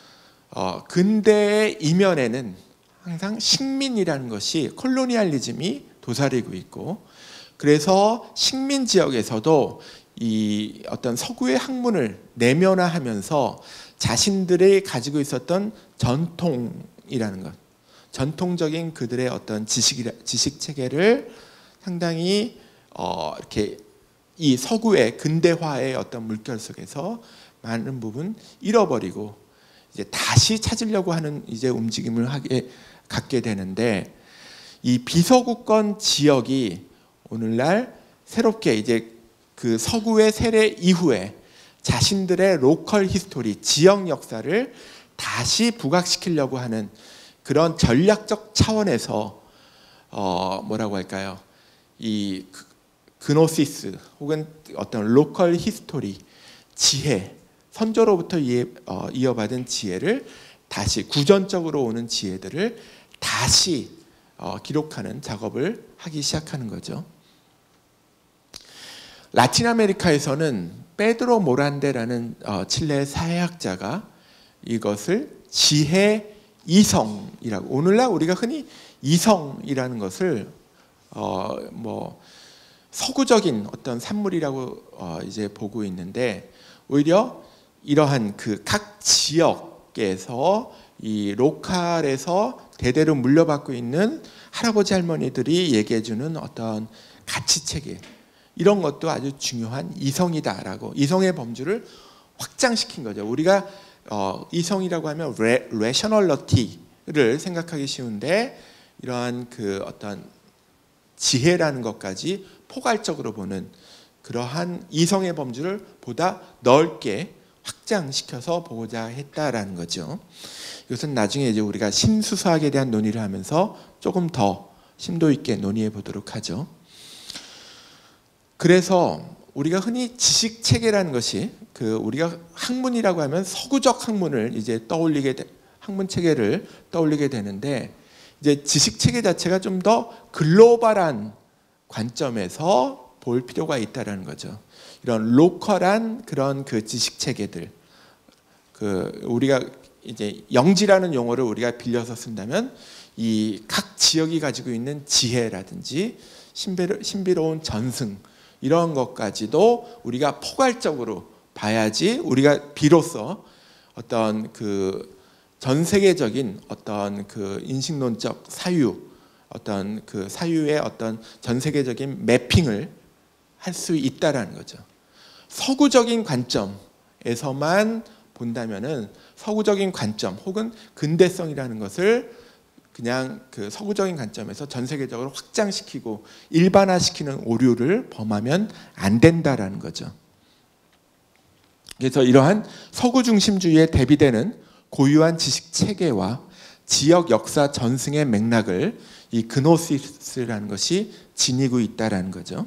근대의 이면에는 항상 식민이라는 것이 콜로니얼리즘이 도사리고 있고 그래서 식민 지역에서도 이 어떤 서구의 학문을 내면화하면서 자신들이 가지고 있었던 전통이라는 것, 전통적인 그들의 어떤 지식 체계를 상당히 이렇게 이 서구의 근대화의 어떤 물결 속에서 많은 부분 잃어버리고 이제 다시 찾으려고 하는 이제 움직임을 갖게 되는데, 이 비서구권 지역이 오늘날 새롭게 이제 그 서구의 세례 이후에 자신들의 로컬 히스토리, 지역 역사를 다시 부각시키려고 하는 그런 전략적 차원에서 뭐라고 할까요? 이 그노시스 혹은 어떤 로컬 히스토리, 지혜, 선조로부터 이어받은 지혜를 다시 구전적으로 오는 지혜들을 다시 기록하는 작업을 하기 시작하는 거죠. 라틴 아메리카에서는 페드로 모란데라는 칠레 사회학자가 이것을 지혜 이성이라고, 오늘날 우리가 흔히 이성이라는 것을 뭐 서구적인 어떤 산물이라고 이제 보고 있는데, 오히려 이러한 그 각 지역에서 이 로컬에서 대대로 물려받고 있는 할아버지 할머니들이 얘기해주는 어떤 가치 체계, 이런 것도 아주 중요한 이성이다라고, 이성의 범주를 확장시킨 거죠. 우리가 이성이라고 하면 레셔널러티를 생각하기 쉬운데, 이러한 그 어떤 지혜라는 것까지 포괄적으로 보는 그러한 이성의 범주를 보다 넓게 확장시켜서 보고자 했다라는 거죠. 이것은 나중에 이제 우리가 신수사학에 대한 논의를 하면서 조금 더 심도 있게 논의해 보도록 하죠. 그래서 우리가 흔히 지식 체계라는 것이, 그 우리가 학문이라고 하면 서구적 학문을 이제 학문 체계를 떠올리게 되는데, 이제 지식 체계 자체가 좀 더 글로벌한 관점에서 볼 필요가 있다라는 거죠. 이런 로컬한 그런 그 지식 체계들, 그 우리가 이제 영지라는 용어를 우리가 빌려서 쓴다면, 이 각 지역이 가지고 있는 지혜라든지 신비로운 전승, 이런 것까지도 우리가 포괄적으로 봐야지 우리가 비로소 어떤 그 전 세계적인 어떤 그 인식론적 사유, 어떤 그 사유의 어떤 전 세계적인 매핑을 할 수 있다라는 거죠. 서구적인 관점에서만 본다면은, 서구적인 관점 혹은 근대성이라는 것을 그냥 그 서구적인 관점에서 전 세계적으로 확장시키고 일반화시키는 오류를 범하면 안 된다라는 거죠. 그래서 이러한 서구 중심주의에 대비되는 고유한 지식 체계와 지역 역사 전승의 맥락을 이 그노시스라는 것이 지니고 있다라는 거죠.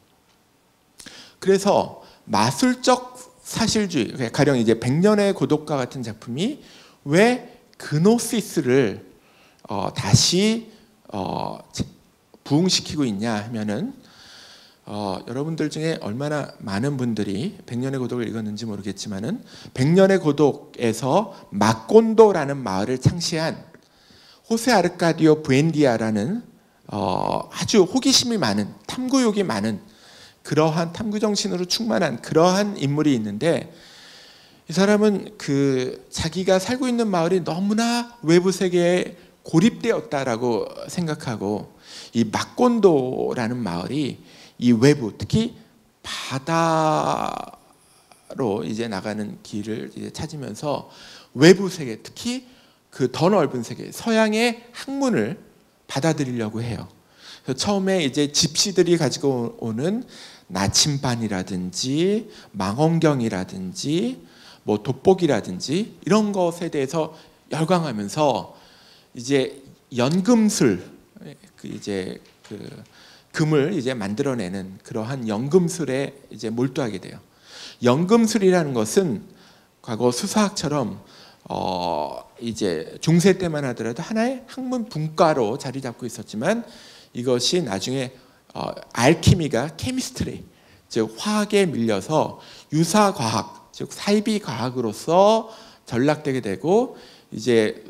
그래서 마술적 사실주의, 가령 이제 100년의 고독과 같은 작품이 왜 그노시스를 다시 부흥시키고 있냐 하면은, 여러분들 중에 얼마나 많은 분들이 100년의 고독을 읽었는지 모르겠지만은, 100년의 고독에서 마콘도라는 마을을 창시한 호세 아르카디오 부엔디아라는 아주 호기심이 많은, 탐구욕이 많은, 그러한 탐구 정신으로 충만한 그러한 인물이 있는데, 이 사람은 그 자기가 살고 있는 마을이 너무나 외부 세계에 고립되었다라고 생각하고, 이 마콘도라는 마을이 이 외부, 특히 바다로 이제 나가는 길을 이제 찾으면서 외부 세계, 특히 그 더 넓은 세계, 서양의 학문을 받아들이려고 해요. 그래서 처음에 이제 집시들이 가지고 오는 나침반이라든지 망원경이라든지 뭐 돋보기라든지 이런 것에 대해서 열광하면서 이제 연금술, 이제 그 금을 이제 만들어내는 그러한 연금술에 이제 몰두하게 돼요. 연금술이라는 것은 과거 수사학처럼 이제 중세 때만 하더라도 하나의 학문 분과로 자리 잡고 있었지만, 이것이 나중에 알키미가 케미스트리, 즉 화학에 밀려서 유사과학, 즉 사이비과학으로서 전락되게 되고, 이제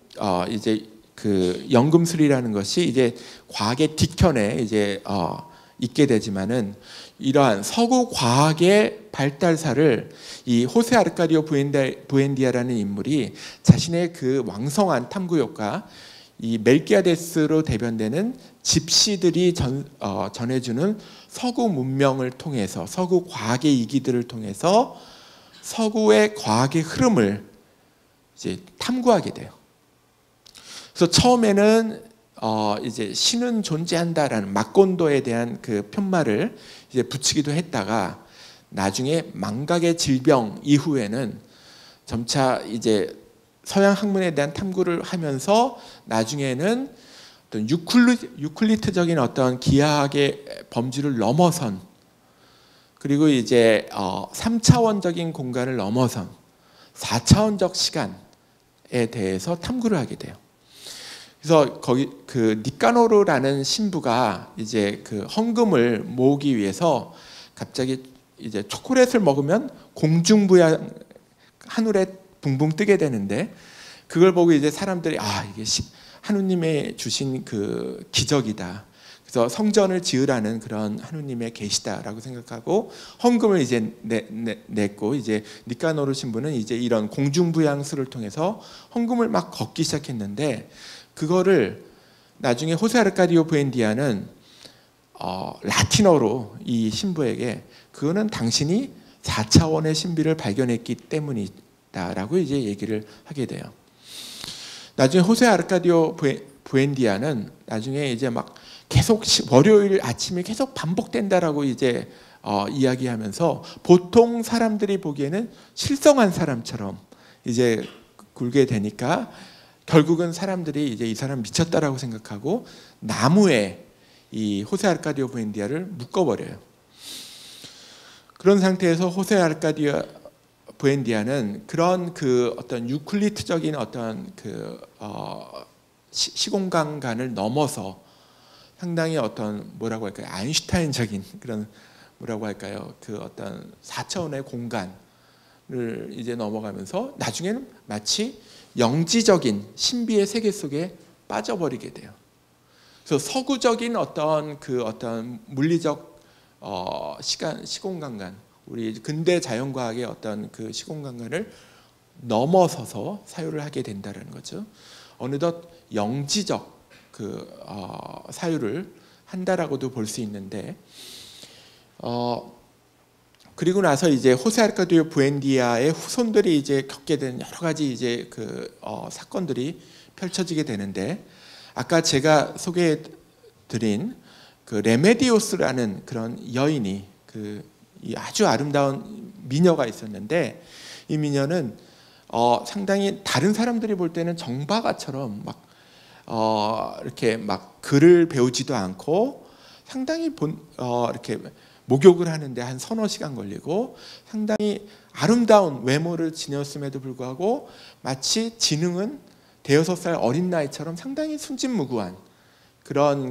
그 연금술이라는 것이 이제 과학의 뒤편에 이제 있게 되지만은 이러한 서구 과학의 발달사를 이 호세 아르카디오 부엔디아라는 인물이 자신의 그 왕성한 탐구욕과 이 멜기아데스로 대변되는 집시들이 전해주는 서구 문명을 통해서, 서구 과학의 이기들을 통해서 서구의 과학의 흐름을 이제 탐구하게 돼요. 그래서 처음에는 이제 신은 존재한다라는 마콘도에 대한 그 편말을 이제 붙이기도 했다가, 나중에 망각의 질병 이후에는 점차 이제 서양 학문에 대한 탐구를 하면서 나중에는 어떤 유클리트적인 어떤 기하학의 범주를 넘어선, 그리고 이제 3차원적인 공간을 넘어선 4차원적 시간에 대해서 탐구를 하게 돼요. 그래서 거기 그 니카노르라는 신부가 이제 그 헌금을 모으기 위해서 갑자기 이제 초콜릿을 먹으면 공중부양 하늘에 붕붕 뜨게 되는데, 그걸 보고 이제 사람들이 이게 하느님의 주신 그 기적이다. 그래서 성전을 지으라는 그런 하느님의 계시다라고 생각하고 헌금을 이제 냈고, 이제 니카노르 신부는 이제 이런 공중부양수를 통해서 헌금을 막 걷기 시작했는데, 그거를 나중에 호세 아르카디오 부엔디아는 라틴어로 이 신부에게 그거는 당신이 4차원의 신비를 발견했기 때문이다라고 이제 얘기를 하게 돼요. 나중에 호세 아르카디오 부엔디아는 나중에 이제 막 계속 월요일 아침에 계속 반복된다라고 이제 이야기하면서 보통 사람들이 보기에는 실성한 사람처럼 이제 굴게 되니까 결국은 사람들이 이제 이 사람 미쳤다라고 생각하고 나무에 이 호세 아르카디오 부엔디아를 묶어버려요. 그런 상태에서 호세 아르카디오 부엔디아는 그런 그 어떤 유클리트적인 어떤 그 시공간을 넘어서 상당히 어떤 뭐라고 할까요? 아인슈타인적인 그런 뭐라고 할까요? 그 어떤 4차원의 공간을 이제 넘어가면서 나중에는 마치 영지적인 신비의 세계 속에 빠져버리게 돼요. 그래서 서구적인 어떤 그 어떤 물리적 시공간간, 우리 근대 자연과학의 어떤 그 시공간간을 넘어서서 사유를 하게 된다는 거죠. 어느덧 영지적 그 사유를 한다라고도 볼 수 있는데, 그리고 나서 이제 호세 아르카디오 부엔디아의 후손들이 이제 겪게 된 여러 가지 이제 그 사건들이 펼쳐지게 되는데, 아까 제가 소개해드린 그 레메디오스라는 그런 여인이 이 아주 아름다운 미녀가 있었는데, 이 미녀는 상당히 다른 사람들이 볼 때는 정박아처럼 막 이렇게 막 글을 배우지도 않고 상당히 이렇게 목욕을 하는데 한 서너 시간 걸리고 상당히 아름다운 외모를 지녔음에도 불구하고 마치 지능은 대여섯 살 어린 나이처럼 상당히 순진무구한 그런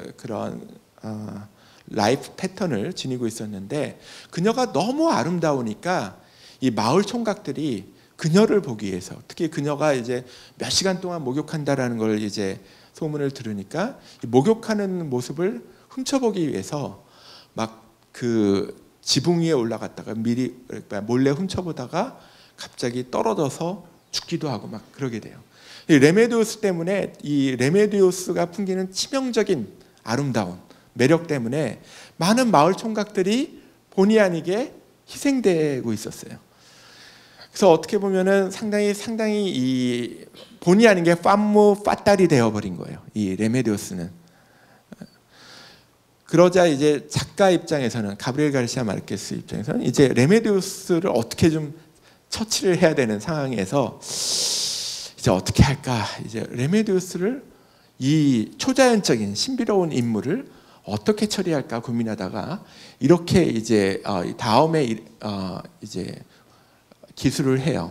라이프 패턴을 지니고 있었는데, 그녀가 너무 아름다우니까 이 마을 총각들이 그녀를 보기 위해서, 특히 그녀가 이제 몇 시간 동안 목욕한다라는 걸 이제 소문을 들으니까 목욕하는 모습을 훔쳐보기 위해서 막 그 지붕 위에 올라갔다가 미리 몰래 훔쳐보다가 갑자기 떨어져서 죽기도 하고 막 그러게 돼요. 이 레메디오스 때문에, 이 레메디오스가 풍기는 치명적인 아름다운 매력 때문에 많은 마을 총각들이 본의 아니게 희생되고 있었어요. 그래서 어떻게 보면은 상당히 이 본의 아니게 팜무 파딸이 되어버린 거예요, 이 레메디오스는. 그러자 이제 작가 입장에서는, 가브리엘 가르시아 마르케스 입장에서는 이제 레메디오스를 어떻게 좀 처치를 해야 되는 상황에서 이제 어떻게 할까, 이제 레메디오스를, 이 초자연적인 신비로운 인물을 어떻게 처리할까 고민하다가 이렇게 이제 다음에 이제 기술을 해요.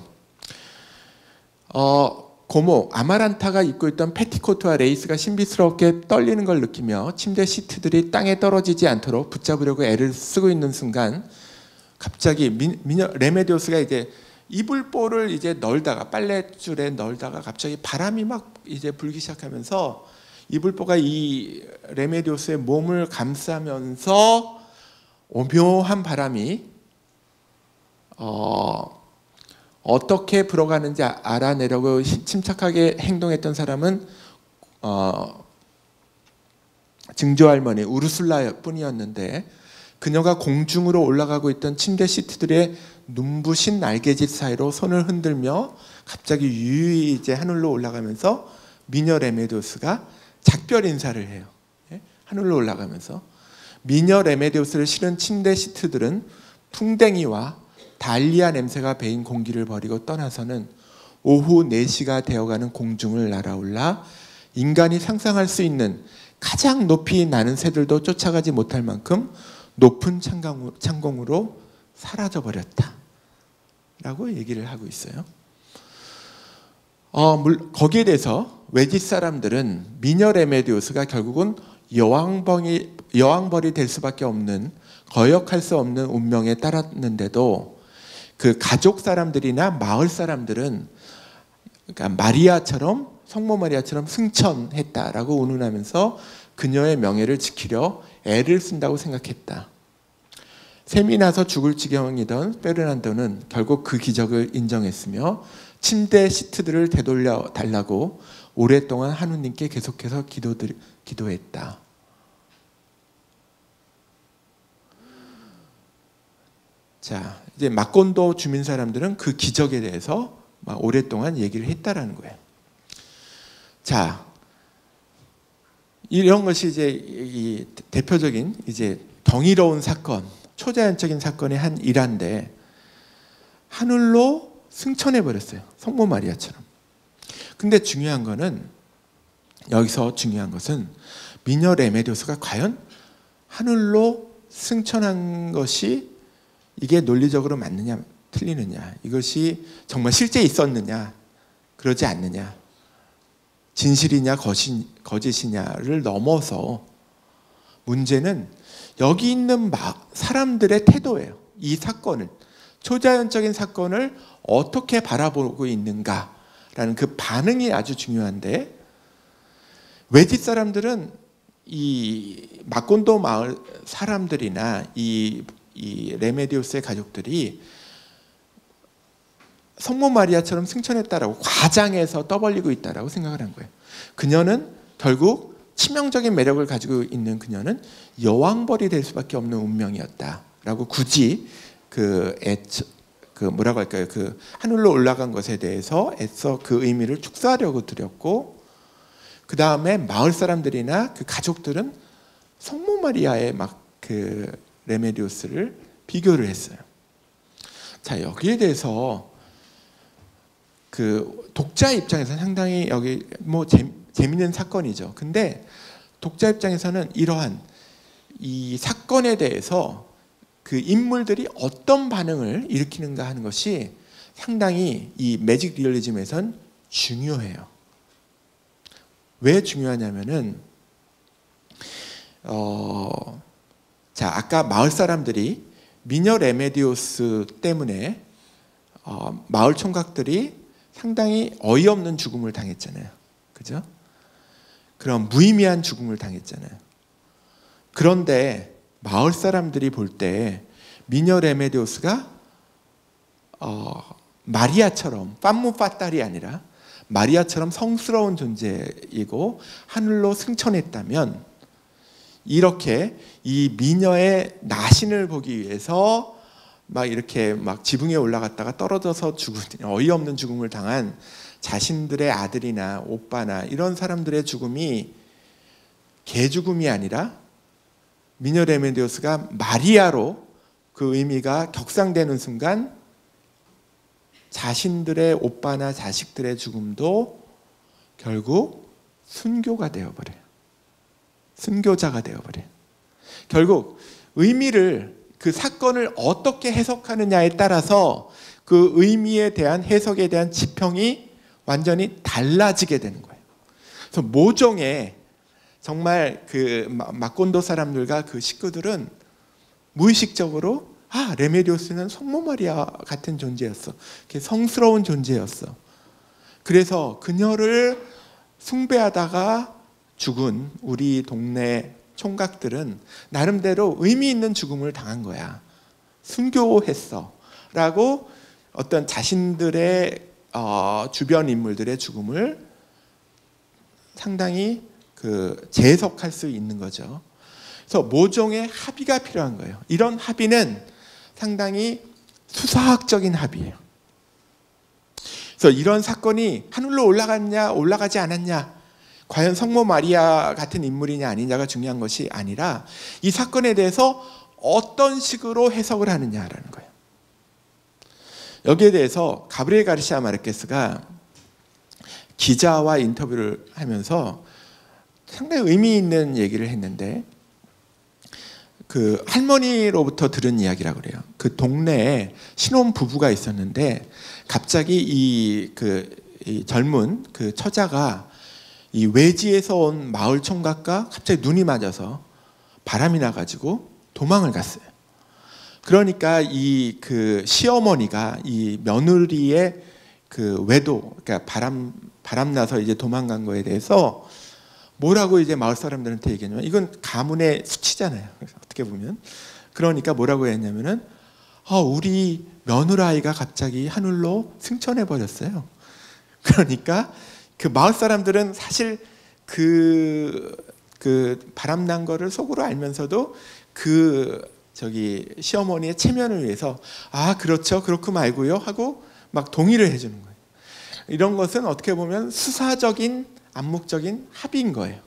고모 아마란타가 입고 있던 페티코트와 레이스가 신비스럽게 떨리는 걸 느끼며 침대 시트들이 땅에 떨어지지 않도록 붙잡으려고 애를 쓰고 있는 순간, 갑자기 레메디오스가 이제 이불보를 이제 널다가, 빨랫줄에 널다가 갑자기 바람이 막 이제 불기 시작하면서 이 불보가 이 레메디오스의 몸을 감싸면서 오묘한 바람이 어떻게 불어가는지 알아내려고 침착하게 행동했던 사람은 증조할머니 우르술라뿐이었는데, 그녀가 공중으로 올라가고 있던 침대 시트들의 눈부신 날개짓 사이로 손을 흔들며 갑자기 유유히 이제 하늘로 올라가면서 미녀 레메디오스가 작별 인사를 해요. 하늘로 올라가면서 미녀 레메디오스를 실은 침대 시트들은 풍뎅이와 달리아 냄새가 배인 공기를 버리고 떠나서는 오후 4시가 되어가는 공중을 날아올라 인간이 상상할 수 있는 가장 높이 나는 새들도 쫓아가지 못할 만큼 높은 창공으로 사라져버렸다 라고 얘기를 하고 있어요. 거기에 대해서 외지 사람들은 미녀 레메디오스가 결국은 여왕벌이 될 수밖에 없는, 거역할 수 없는 운명에 따랐는데도 그 가족 사람들이나 마을 사람들은, 그러니까 마리아처럼, 성모 마리아처럼 승천했다라고 운운하면서 그녀의 명예를 지키려 애를 쓴다고 생각했다. 셈이 나서 죽을 지경이던 페르난도는 결국 그 기적을 인정했으며 침대 시트들을 되돌려 달라고 오랫동안 하느님께 계속해서 기도했다. 자, 이제 마콘도 주민 사람들은 그 기적에 대해서 막 오랫동안 얘기를 했다라는 거예요. 자, 이런 것이 이제 이 대표적인 이제 경이로운 사건, 초자연적인 사건의 한 일환데 하늘로 승천해 버렸어요. 성모 마리아처럼. 근데 중요한 거는, 여기서 중요한 것은 미녀 레메디오스가 과연 하늘로 승천한 것이 이게 논리적으로 맞느냐 틀리느냐, 이것이 정말 실제 있었느냐 그러지 않느냐, 진실이냐 거짓이냐를 넘어서 문제는 여기 있는 사람들의 태도예요. 이 사건을, 초자연적인 사건을 어떻게 바라보고 있는가라는 그 반응이 아주 중요한데, 외지 사람들은 이 마콘도 마을 사람들이나 이 레메디오스의 가족들이 성모 마리아처럼 승천했다라고 과장해서 떠벌리고 있다라고 생각을 한 거예요. 그녀는 결국 치명적인 매력을 가지고 있는 그녀는 여왕벌이 될 수밖에 없는 운명이었다라고 굳이 그 뭐라고 할까요? 그 하늘로 올라간 것에 대해서 애써 그 의미를 축소하려고 드렸고, 그 다음에 마을 사람들이나 그 가족들은 성모 마리아의 막 그 레메디오스를 비교를 했어요. 자, 여기에 대해서 그 독자 입장에서는 상당히 여기 뭐 재밌는 사건이죠. 근데 독자 입장에서는 이러한 이 사건에 대해서 그 인물들이 어떤 반응을 일으키는가 하는 것이 상당히 이 매직 리얼리즘에선 중요해요. 왜 중요하냐면은 자, 아까 마을 사람들이 미녀 레메디오스 때문에 마을 총각들이 상당히 어이없는 죽음을 당했잖아요. 그죠? 그런 무의미한 죽음을 당했잖아요. 그런데 마을 사람들이 볼 때 미녀 레메디오스가 마리아처럼 빤무빠딸이 아니라 마리아처럼 성스러운 존재이고 하늘로 승천했다면, 이렇게 이 미녀의 나신을 보기 위해서 막 이렇게 막 지붕에 올라갔다가 떨어져서 죽은 어이없는 죽음을 당한 자신들의 아들이나 오빠나 이런 사람들의 죽음이 개죽음이 아니라 미녀 레메디오스가 마리아로 그 의미가 격상되는 순간 자신들의 오빠나 자식들의 죽음도 결국 순교가 되어버려요. 순교자가 되어버려요. 결국 의미를, 그 사건을 어떻게 해석하느냐에 따라서 그 의미에 대한 해석에 대한 지평이 완전히 달라지게 되는 거예요. 그래서 모종의 정말 그 마콘도 사람들과 그 식구들은 무의식적으로 레메디오스는 성모 마리아 같은 존재였어. 성스러운 존재였어. 그래서 그녀를 숭배하다가 죽은 우리 동네 총각들은 나름대로 의미 있는 죽음을 당한 거야. 순교했어 라고 어떤 자신들의 주변 인물들의 죽음을 상당히 재해석할 수 있는 거죠. 그래서 모종의 합의가 필요한 거예요. 이런 합의는 상당히 수사학적인 합의예요. 그래서 이런 사건이 하늘로 올라갔냐 올라가지 않았냐, 과연 성모 마리아 같은 인물이냐 아니냐가 중요한 것이 아니라 이 사건에 대해서 어떤 식으로 해석을 하느냐라는 거예요. 여기에 대해서 가브리엘 가르시아 마르케스가 기자와 인터뷰를 하면서 상당히 의미 있는 얘기를 했는데, 그 할머니로부터 들은 이야기라고 그래요. 그 동네에 신혼 부부가 있었는데 갑자기 이 젊은 그 처자가 이 외지에서 온 마을 총각과 갑자기 눈이 맞아서 바람이 나가지고 도망을 갔어요. 그러니까 이 시어머니가 이 며느리의 외도, 그러니까 바람 나서 이제 도망간 거에 대해서 뭐라고 이제 마을 사람들한테 얘기했냐면, 이건 가문의 수치잖아요. 어떻게 보면. 그러니까 뭐라고 했냐면은, 우리 며느라이가 갑자기 하늘로 승천해 버렸어요. 그러니까 그 마을 사람들은 사실 바람 난 거를 속으로 알면서도 시어머니의 체면을 위해서 그렇죠, 그렇고 말고요 하고 막 동의를 해주는 거예요. 이런 것은 어떻게 보면 수사적인 암묵적인 합의인 거예요.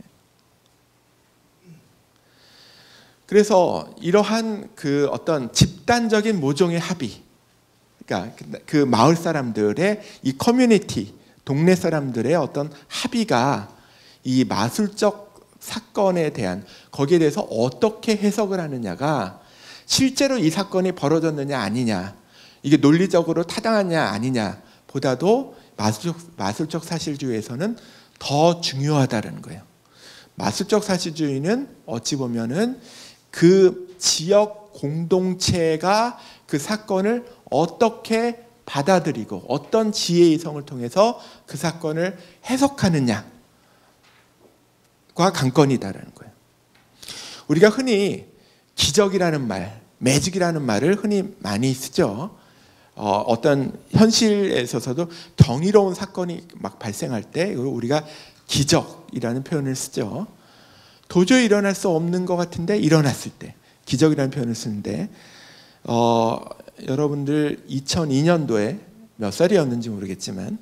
그래서 이러한 어떤 집단적인 모종의 합의, 그러니까 그 마을 사람들의 이 커뮤니티, 동네 사람들의 어떤 합의가 이 마술적 사건에 대한, 거기에 대해서 어떻게 해석을 하느냐가 실제로 이 사건이 벌어졌느냐 아니냐, 이게 논리적으로 타당하냐 아니냐 보다도 마술적 사실주의에서는 더 중요하다는 거예요. 마술적 사실주의는 어찌 보면은 그 지역 공동체가 그 사건을 어떻게 받아들이고 어떤 지혜의 이성을 통해서 그 사건을 해석하느냐과 관건이다라는 거예요. 우리가 흔히 기적이라는 말, 매직이라는 말을 흔히 많이 쓰죠. 어떤 현실에 있어서도 경이로운 사건이 막 발생할 때 우리가 기적이라는 표현을 쓰죠. 도저히 일어날 수 없는 것 같은데 일어났을 때 기적이라는 표현을 쓰는데, 여러분들 2002년도에 몇 살이었는지 모르겠지만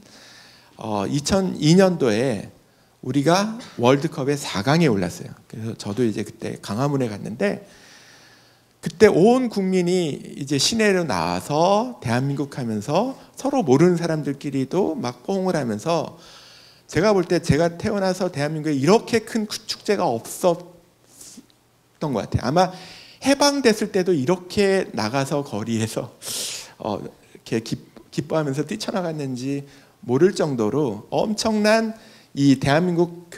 2002년도에 우리가 월드컵의 4강에 올랐어요. 그래서 저도 이제 그때 광화문에 갔는데, 그때 온 국민이 이제 시내로 나와서 대한민국 하면서 서로 모르는 사람들끼리도 막 호응을 하면서, 제가 볼 때 제가 태어나서 대한민국에 이렇게 큰 축제가 없었던 것 같아요. 아마 해방됐을 때도 이렇게 나가서 거리에서 이렇게 기뻐하면서 뛰쳐나갔는지 모를 정도로 엄청난 이 대한민국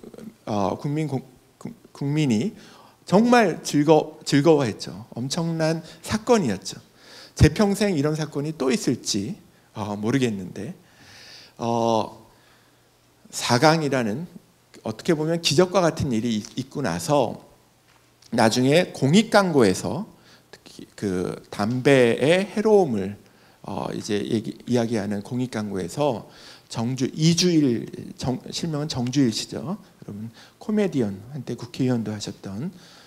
국민이 정말 즐거워했죠. 엄청난 사건이었죠. 제 평생 이런 사건이 또 있을지 모르겠는데, 4강이라는 어떻게 보면 기적과 같은 일이 있고 나서 나중에 공익광고에서 특히 담배의 해로움을 이제 이야기하는 공익광고에서 실명은 정주일 씨죠. 여러분 코미디언, 한때 국회의원도 하셨던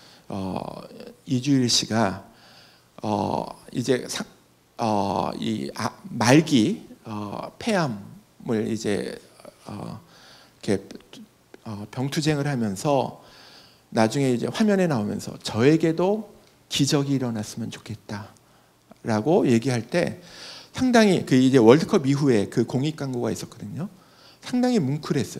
이주일 씨가 이제 이 말기 폐암을 이제 이렇게 병투쟁을 하면서 나중에 이제 화면에 나오면서 저에게도 기적이 일어났으면 좋겠다라고 얘기할 때 상당히 이제 월드컵 이후에 그 공익 광고가 있었거든요. 상당히 뭉클했어요.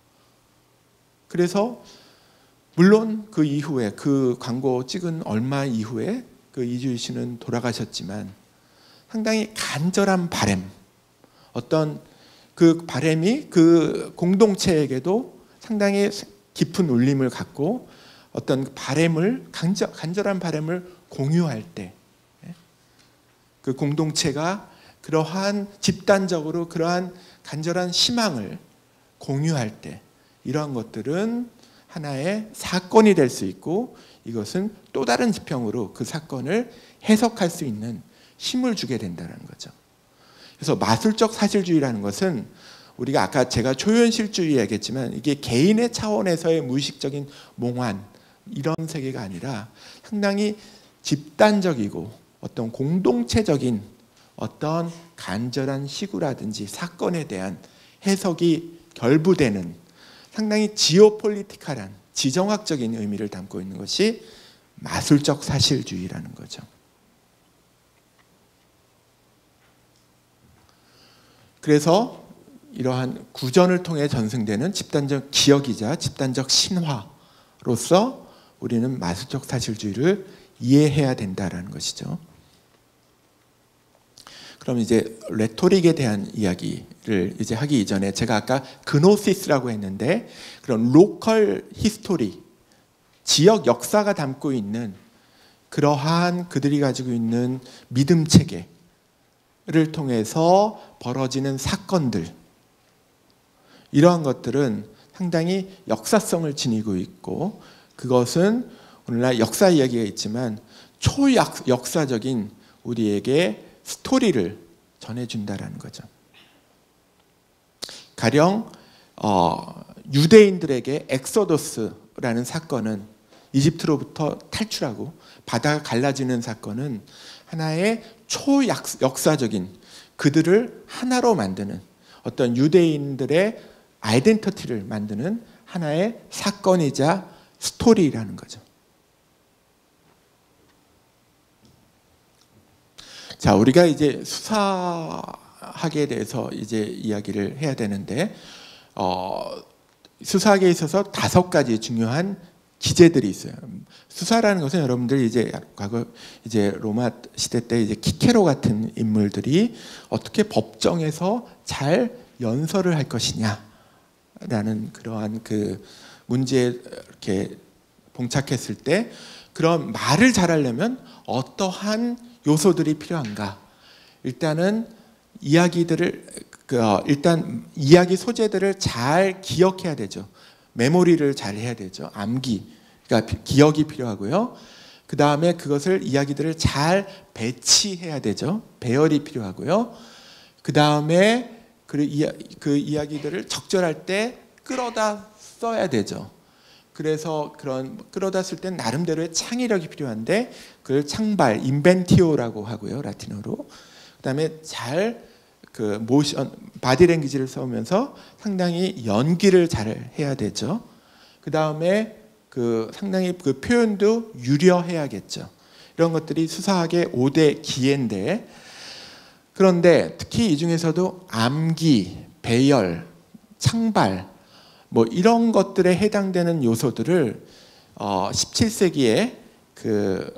그래서 물론 그 이후에 그 광고 찍은 얼마 이후에 이주일 씨는 돌아가셨지만 상당히 간절한 바람, 어떤 그 바람이 그 공동체에게도 상당히 깊은 울림을 갖고 어떤 바람을 간절한 바람을 공유할 때, 그 공동체가 그러한 집단적으로 그러한 간절한 희망을 공유할 때 이러한 것들은 하나의 사건이 될 수 있고 이것은 또 다른 지평으로 그 사건을 해석할 수 있는 힘을 주게 된다는 거죠. 그래서 마술적 사실주의라는 것은 우리가 아까 제가 초현실주의 얘기했지만 이게 개인의 차원에서의 무의식적인 몽환 이런 세계가 아니라 상당히 집단적이고 어떤 공동체적인 어떤 간절한 시구라든지 사건에 대한 해석이 결부되는 상당히 지오폴리티컬한 지정학적인 의미를 담고 있는 것이 마술적 사실주의라는 거죠. 그래서 이러한 구전을 통해 전승되는 집단적 기억이자 집단적 신화로서 우리는 마술적 사실주의를 이해해야 된다라는 것이죠. 그럼 이제 레토릭에 대한 이야기를 이제 하기 이전에 제가 아까 그노시스라고 했는데 그런 로컬 히스토리, 지역 역사가 담고 있는 그러한 그들이 가지고 있는 믿음 체계를 통해서 벌어지는 사건들, 이러한 것들은 상당히 역사성을 지니고 있고 그것은 오늘날 역사 이야기가 있지만 초역사적인 우리에게 스토리를 전해준다라는 거죠. 가령 유대인들에게 엑소더스라는 사건은 이집트로부터 탈출하고 바다가 갈라지는 사건은 하나의 초역사적인 그들을 하나로 만드는 어떤 유대인들의 아이덴티티를 만드는 하나의 사건이자 스토리라는 거죠. 자, 우리가 이제 수사학에 대해서 이제 이야기를 해야 되는데 수사학에 있어서 5가지 중요한 기제들이 있어요. 수사라는 것은 여러분들이 이제 과거 이제 로마 시대 때 이제 키케로 같은 인물들이 어떻게 법정에서 잘 연설을 할 것이냐라는 그러한 그 문제에 이렇게 봉착했을 때 그런 말을 잘하려면 어떠한 요소들이 필요한가? 일단은 일단 이야기 소재들을 잘 기억해야 되죠. 메모리를 잘 해야 되죠. 암기, 그러니까 기억이 필요하고요. 그 다음에 그것을 이야기들을 잘 배치해야 되죠. 배열이 필요하고요. 그 다음에 그 이야기들을 적절할 때 끌어다 써야 되죠. 그래서 그런 끌어다 쓸 땐 나름대로의 창의력이 필요한데 그걸 창발, 인벤티오라고 하고요, 라틴어로. 그다음에 잘 그 모션, 바디랭귀지를 써오면서 상당히 연기를 잘 해야 되죠. 그다음에 그 상당히 그 표현도 유려해야겠죠. 이런 것들이 수사학의 5대 기회인데 그런데 특히 이 중에서도 암기, 배열, 창발 뭐 이런 것들에 해당되는 요소들을 17세기에 그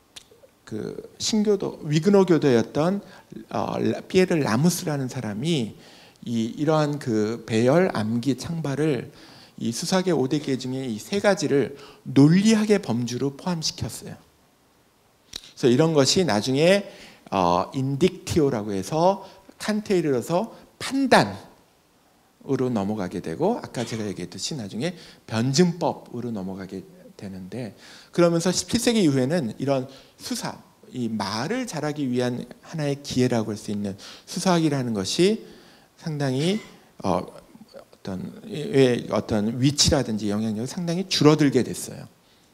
신교도 위그노 교도였던 피에르 라무스라는 사람이 이러한 그 배열, 암기, 창발을 이 수사학의 5대 계 중에 이 3가지를 논리학의 범주로 포함시켰어요. 그래서 이런 것이 나중에 인딕티오라고 해서 칸트에 이르러서 판단으로 넘어가게 되고 아까 제가 얘기했듯이 나중에 변증법으로 넘어가게 되는데 그러면서 17세기 이후에는 이런 수사, 이 말을 잘하기 위한 하나의 기회라고 할 수 있는 수사학이라는 것이 상당히 어떤 위치라든지 영향력이 상당히 줄어들게 됐어요.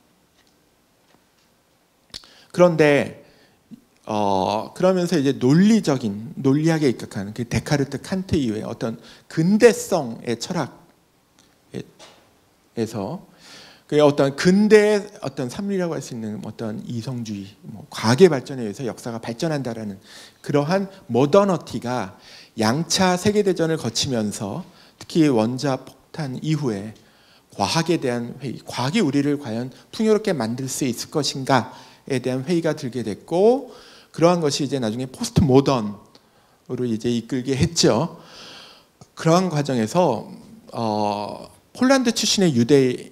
그런데 그러면서 이제 논리학에 입각하는 그 데카르트, 칸트 이후에 어떤 근대성의 철학에서 그 어떤 근대의 어떤 삼리라고 할 수 있는 어떤 이성주의, 과학의 발전에 의해서 역사가 발전한다라는 그러한 모더너티가 양차 세계대전을 거치면서 특히 원자 폭탄 이후에 과학에 대한 회의, 과학이 우리를 과연 풍요롭게 만들 수 있을 것인가에 대한 회의가 들게 됐고 그러한 것이 이제 나중에 포스트 모던으로 이제 이끌게 했죠. 그러한 과정에서 폴란드 출신의 유대인인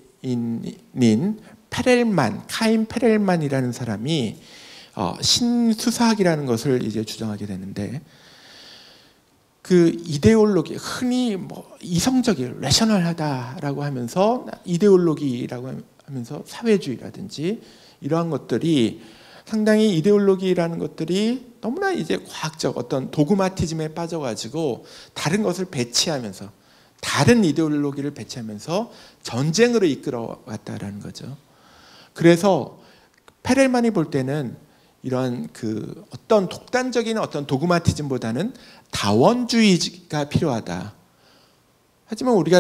카인 페렐만이라는 사람이 신수사학이라는 것을 이제 주장하게 되는데 그 이데올로기, 흔히 뭐 이성적인 레셔널하다라고 하면서 이데올로기라고 하면서 사회주의라든지 이러한 것들이 상당히 이데올로기라는 것들이 너무나 이제 과학적 어떤 도그마티즘에 빠져가지고 다른 것을 배치하면서 다른 이데올로기를 배치하면서 전쟁으로 이끌어갔다라는 거죠. 그래서 페렐만이 볼 때는 이런 그 어떤 독단적인 어떤 도그마티즘보다는 다원주의가 필요하다. 하지만 우리가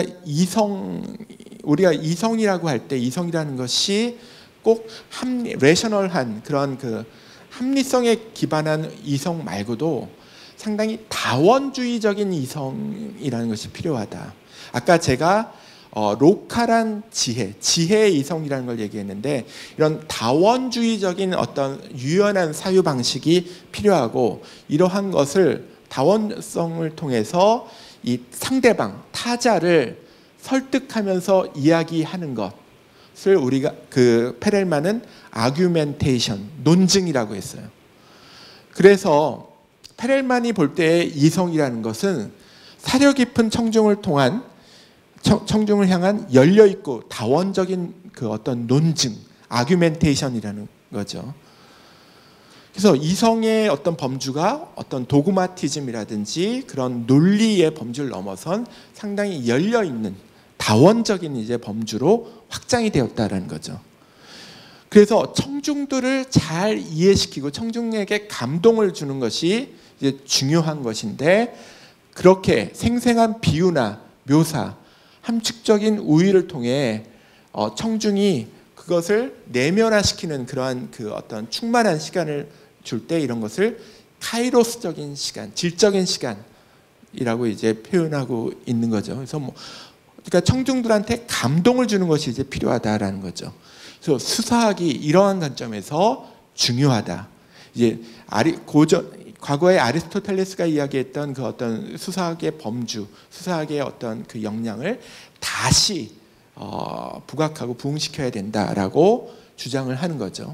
이성이라고 할 때 이성이라는 것이 꼭 레셔널한 그런 그 합리성에 기반한 이성 말고도 상당히 다원주의적인 이성이라는 것이 필요하다. 아까 제가 로컬한 지혜의 이성이라는 걸 얘기했는데 이런 다원주의적인 어떤 유연한 사유 방식이 필요하고 이러한 것을 다원성을 통해서 이 상대방, 타자를 설득하면서 이야기하는 것을 우리가 그 페렐만은 아규멘테이션, 논증이라고 했어요. 그래서 페렐만이 볼 때의 이성이라는 것은 사려 깊은 청중을 통한 청중을 향한 열려 있고 다원적인 그 어떤 논증, 아규멘테이션이라는 거죠. 그래서 이성의 어떤 범주가 어떤 도그마티즘이라든지 그런 논리의 범주를 넘어선 상당히 열려 있는 다원적인 이제 범주로 확장이 되었다라는 거죠. 그래서 청중들을 잘 이해시키고 청중에게 감동을 주는 것이 이제 중요한 것인데 그렇게 생생한 비유나 묘사, 함축적인 우위를 통해 청중이 그것을 내면화시키는 그러한 그 어떤 충만한 시간을 줄 때 이런 것을 카이로스적인 시간, 질적인 시간이라고 이제 표현하고 있는 거죠. 그래서 그러니까 청중들한테 감동을 주는 것이 이제 필요하다라는 거죠. 그래서 수사학이 이러한 관점에서 중요하다. 이제 과거에 아리스토텔레스가 이야기했던 그 어떤 수사학의 범주, 수사학의 어떤 그 역량을 다시 부각하고 부흥시켜야 된다라고 주장을 하는 거죠.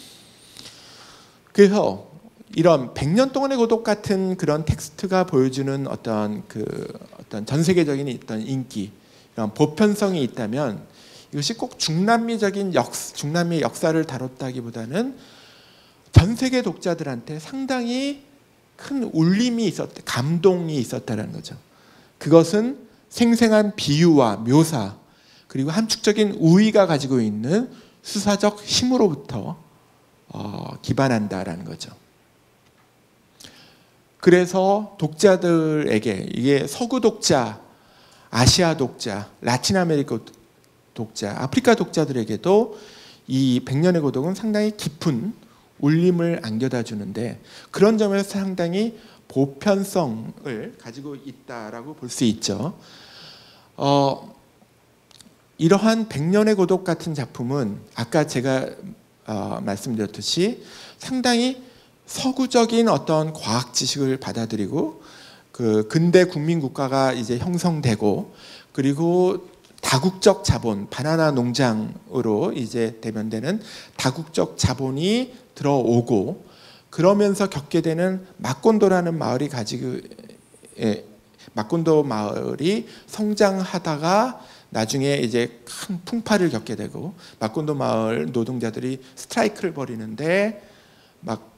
그래서 이런 100년 동안의 고독 같은 그런 텍스트가 보여주는 어떤 전 세계적인 어떤 인기, 이런 보편성이 있다면 이것이 꼭 중남미의 역사를 다뤘다기보다는 전 세계 독자들한테 상당히 큰 울림이 감동이 있었다는 거죠. 그것은 생생한 비유와 묘사 그리고 함축적인 우위가 가지고 있는 수사적 힘으로부터 기반한다라는 거죠. 그래서 독자들에게 이게 서구 독자, 아시아 독자, 라틴 아메리카 독자, 아프리카 독자들에게도 이 100년의 고독은 상당히 깊은 울림을 안겨다 주는데 그런 점에서 상당히 보편성을 가지고 있다라고 볼 수 있죠. 이러한 100년의 고독 같은 작품은 아까 제가 말씀드렸듯이 상당히 서구적인 어떤 과학 지식을 받아들이고 그 근대 국민 국가가 이제 형성되고 그리고 다국적 자본, 바나나 농장으로 이제 대변되는 다국적 자본이 들어오고 그러면서 겪게 되는 마콘도라는 마을이 마콘도 마을이 성장하다가 나중에 이제 큰 풍파를 겪게 되고 마콘도 마을 노동자들이 스트라이크를 벌이는데 막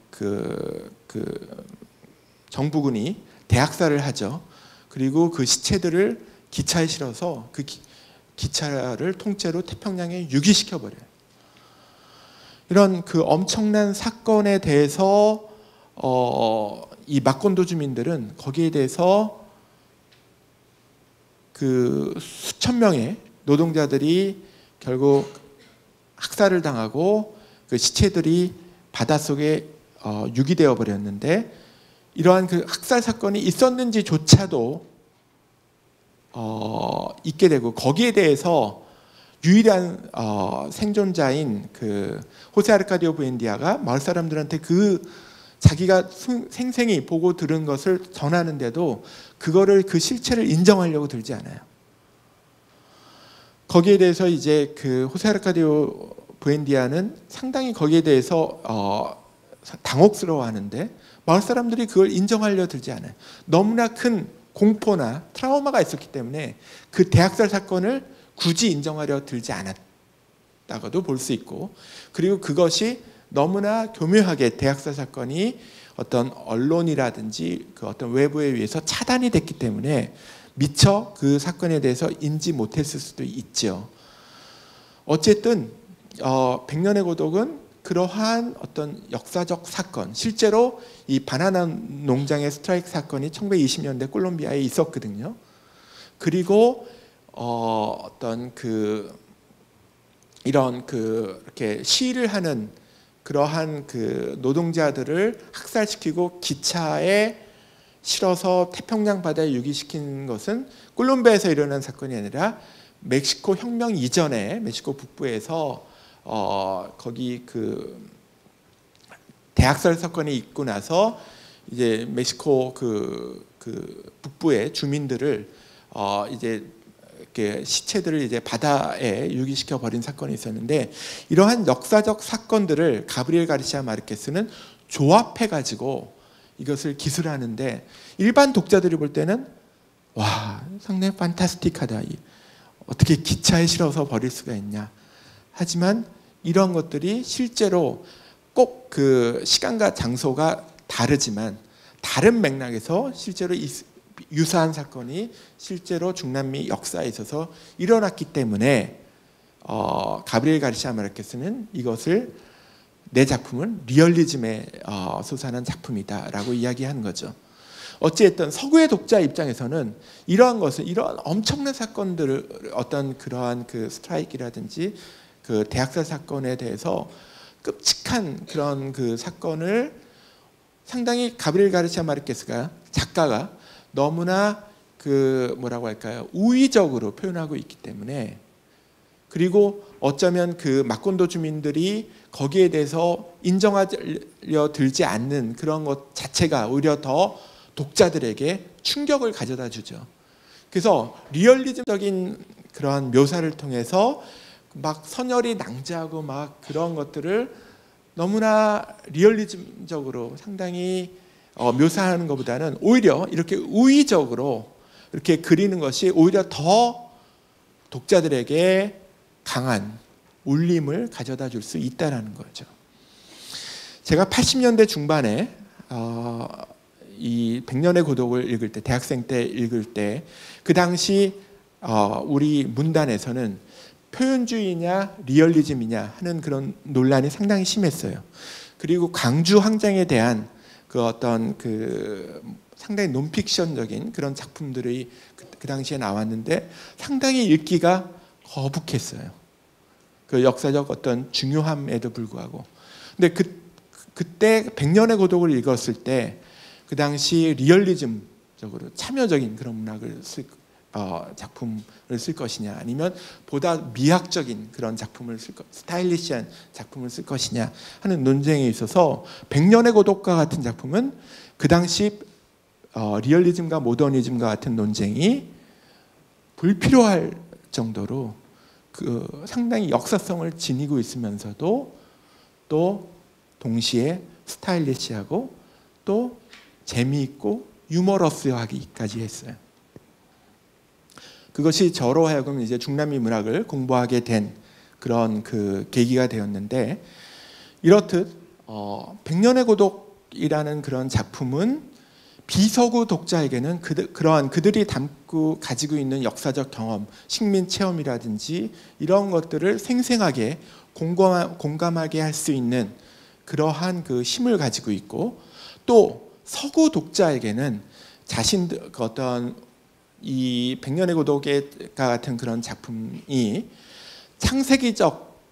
정부군이 대학살을 하죠. 그리고 그 시체들을 기차에 실어서 그 기차를 통째로 태평양에 유기시켜 버려요. 이런 그 엄청난 사건에 대해서 이 마콘도 주민들은 거기에 대해서 그 수천 명의 노동자들이 결국 학살을 당하고 그 시체들이 바닷속에 유기되어 버렸는데 이러한 그 학살 사건이 있었는지조차도 있게 되고 거기에 대해서 유일한 생존자인 그 호세 아르카디오 부엔디아가 마을 사람들한테 그 자기가 생생히 보고 들은 것을 전하는데도 그거를 그 실체를 인정하려고 들지 않아요. 거기에 대해서 이제 그 호세 아르카디오 부엔디아는 상당히 거기에 대해서 당혹스러워하는데 마을 사람들이 그걸 인정하려 들지 않아요. 너무나 큰 공포나 트라우마가 있었기 때문에 그 대학살 사건을 굳이 인정하려 들지 않았다고도 볼 수 있고, 그리고 그것이 너무나 교묘하게 대학살 사건이 어떤 언론이라든지 그 어떤 외부에 의해서 차단이 됐기 때문에 미처 그 사건에 대해서 인지 못했을 수도 있죠. 어쨌든 백년의 고독은 그러한 어떤 역사적 사건, 실제로 이 바나나 농장의 스트라이크 사건이 1920년대 콜롬비아에 있었거든요. 그리고 어떤 이런 이렇게 시위를 하는 그러한 노동자들을 학살시키고 기차에 실어서 태평양 바다에 유기시킨 것은 콜롬비아에서 일어난 사건이 아니라 멕시코 혁명 이전에 멕시코 북부에서 거기 대학살 사건이 있고 나서 이제 멕시코 북부의 주민들을 이제 이렇게 시체들을 이제 바다에 유기시켜 버린 사건이 있었는데, 이러한 역사적 사건들을 가브리엘 가르시아 마르케스는 조합해 가지고 이것을 기술하는데, 일반 독자들이 볼 때는 와, 상당히 판타스틱하다, 어떻게 기차에 실어서 버릴 수가 있냐. 하지만 이런 것들이 실제로 꼭 그 시간과 장소가 다르지만 다른 맥락에서 실제로 유사한 사건이 실제로 중남미 역사에 있어서 일어났기 때문에 가브리엘 가르시아 마르케스는 이것을 내 작품은 리얼리즘에 솟아난 작품이다라고 이야기하는 거죠. 어찌됐든 서구의 독자 입장에서는 이러한 것은, 이러한 엄청난 사건들을, 어떤 그러한 스트라이크라든지 대학살 사건에 대해서 끔찍한 그런 사건을 상당히 가브리엘 가르시아 마르케스가, 작가가 너무나 뭐라고 할까요, 우위적으로 표현하고 있기 때문에, 그리고 어쩌면 마콘도 주민들이 거기에 대해서 인정하려 들지 않는 그런 것 자체가 오히려 더 독자들에게 충격을 가져다 주죠. 그래서 리얼리즘적인 그런 묘사를 통해서 막 선열이 낭자하고 막 그런 것들을 너무나 리얼리즘적으로 상당히 묘사하는 것보다는 오히려 이렇게 우위적으로 이렇게 그리는 것이 오히려 더 독자들에게 강한 울림을 가져다 줄 수 있다는 거죠. 제가 80년대 중반에 이 백년의 고독을 읽을 때, 대학생 때 읽을 때, 그 당시 우리 문단에서는 표현주의냐 리얼리즘이냐 하는 그런 논란이 상당히 심했어요. 그리고 광주 항쟁에 대한 어떤 상당히 논픽션적인 그런 작품들이 그 당시에 나왔는데 상당히 읽기가 거북했어요. 역사적 어떤 중요함에도 불구하고. 근데 그때 백년의 고독을 읽었을 때 그 당시 리얼리즘적으로 참여적인 그런 문학을 작품을 쓸 것이냐, 아니면 보다 미학적인 그런 작품을 스타일리시한 작품을 쓸 것이냐 하는 논쟁에 있어서 백년의 고독과 같은 작품은 그 당시 리얼리즘과 모더니즘과 같은 논쟁이 불필요할 정도로 상당히 역사성을 지니고 있으면서도 또 동시에 스타일리시하고 또 재미있고 유머러스하기까지 했어요. 그것이 저로 하여금 이제 중남미 문학을 공부하게 된 그런 계기가 되었는데, 이렇듯 백년의 고독이라는 그런 작품은 비서구 독자에게는 그러한 그들이 가지고 있는 역사적 경험, 식민 체험이라든지 이런 것들을 생생하게 공감하게 할 수 있는 그러한 힘을 가지고 있고, 또 서구 독자에게는 자신들 어떤 이 백년의 고독과 같은 그런 작품이 창세기적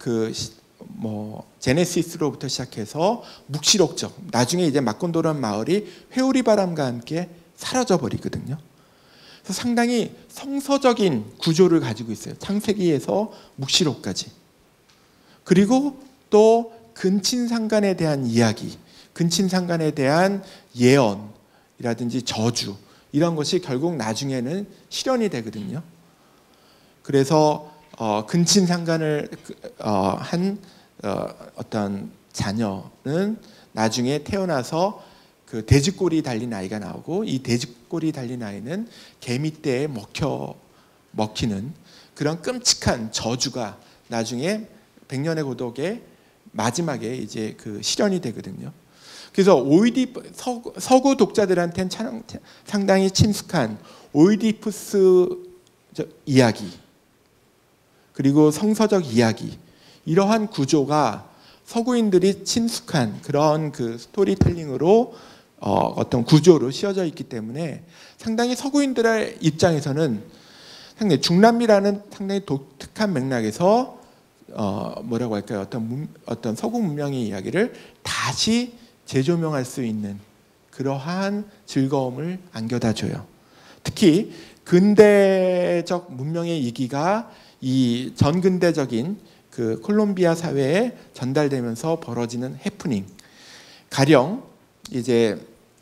제네시스로부터 시작해서 묵시록적, 나중에 이제 마콘도라는 마을이 회오리 바람과 함께 사라져 버리거든요. 그래서 상당히 성서적인 구조를 가지고 있어요. 창세기에서 묵시록까지. 그리고 또 근친상간에 대한 이야기, 근친상간에 대한 예언이라든지 저주, 이런 것이 결국 나중에는 실현이 되거든요. 그래서 근친상간을 한 어떤 자녀는 나중에 태어나서 돼지꼬리 달린 아이가 나오고, 이 꼬리 달린 아이는 개미떼에 먹히는 그런 끔찍한 저주가 나중에 백년의 고독의 마지막에 이제 그 실현이 되거든요. 그래서 서구 독자들한테는 상당히 친숙한 오이디푸스 이야기, 그리고 성서적 이야기, 이러한 구조가 서구인들이 친숙한 그런 그 스토리텔링으로 어떤 구조로 씌워져 있기 때문에 상당히 서구인들의 입장에서는 상당히 중남미라는 상당히 독특한 맥락에서 뭐라고 할까요? 어떤 서구 문명의 이야기를 다시 재조명할 수 있는 그러한 즐거움을 안겨다 줘요. 특히 근대적 문명의 이기가 이 전근대적인 그 콜롬비아 사회에 전달되면서 벌어지는 해프닝, 가령 이제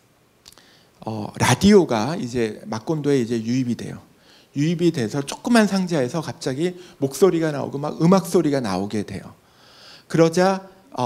라디오가 이제 마콘도에 이제 유입이 돼요. 유입이 돼서 조그만 상자에서 갑자기 목소리가 나오고 막 음악 소리가 나오게 돼요. 그러자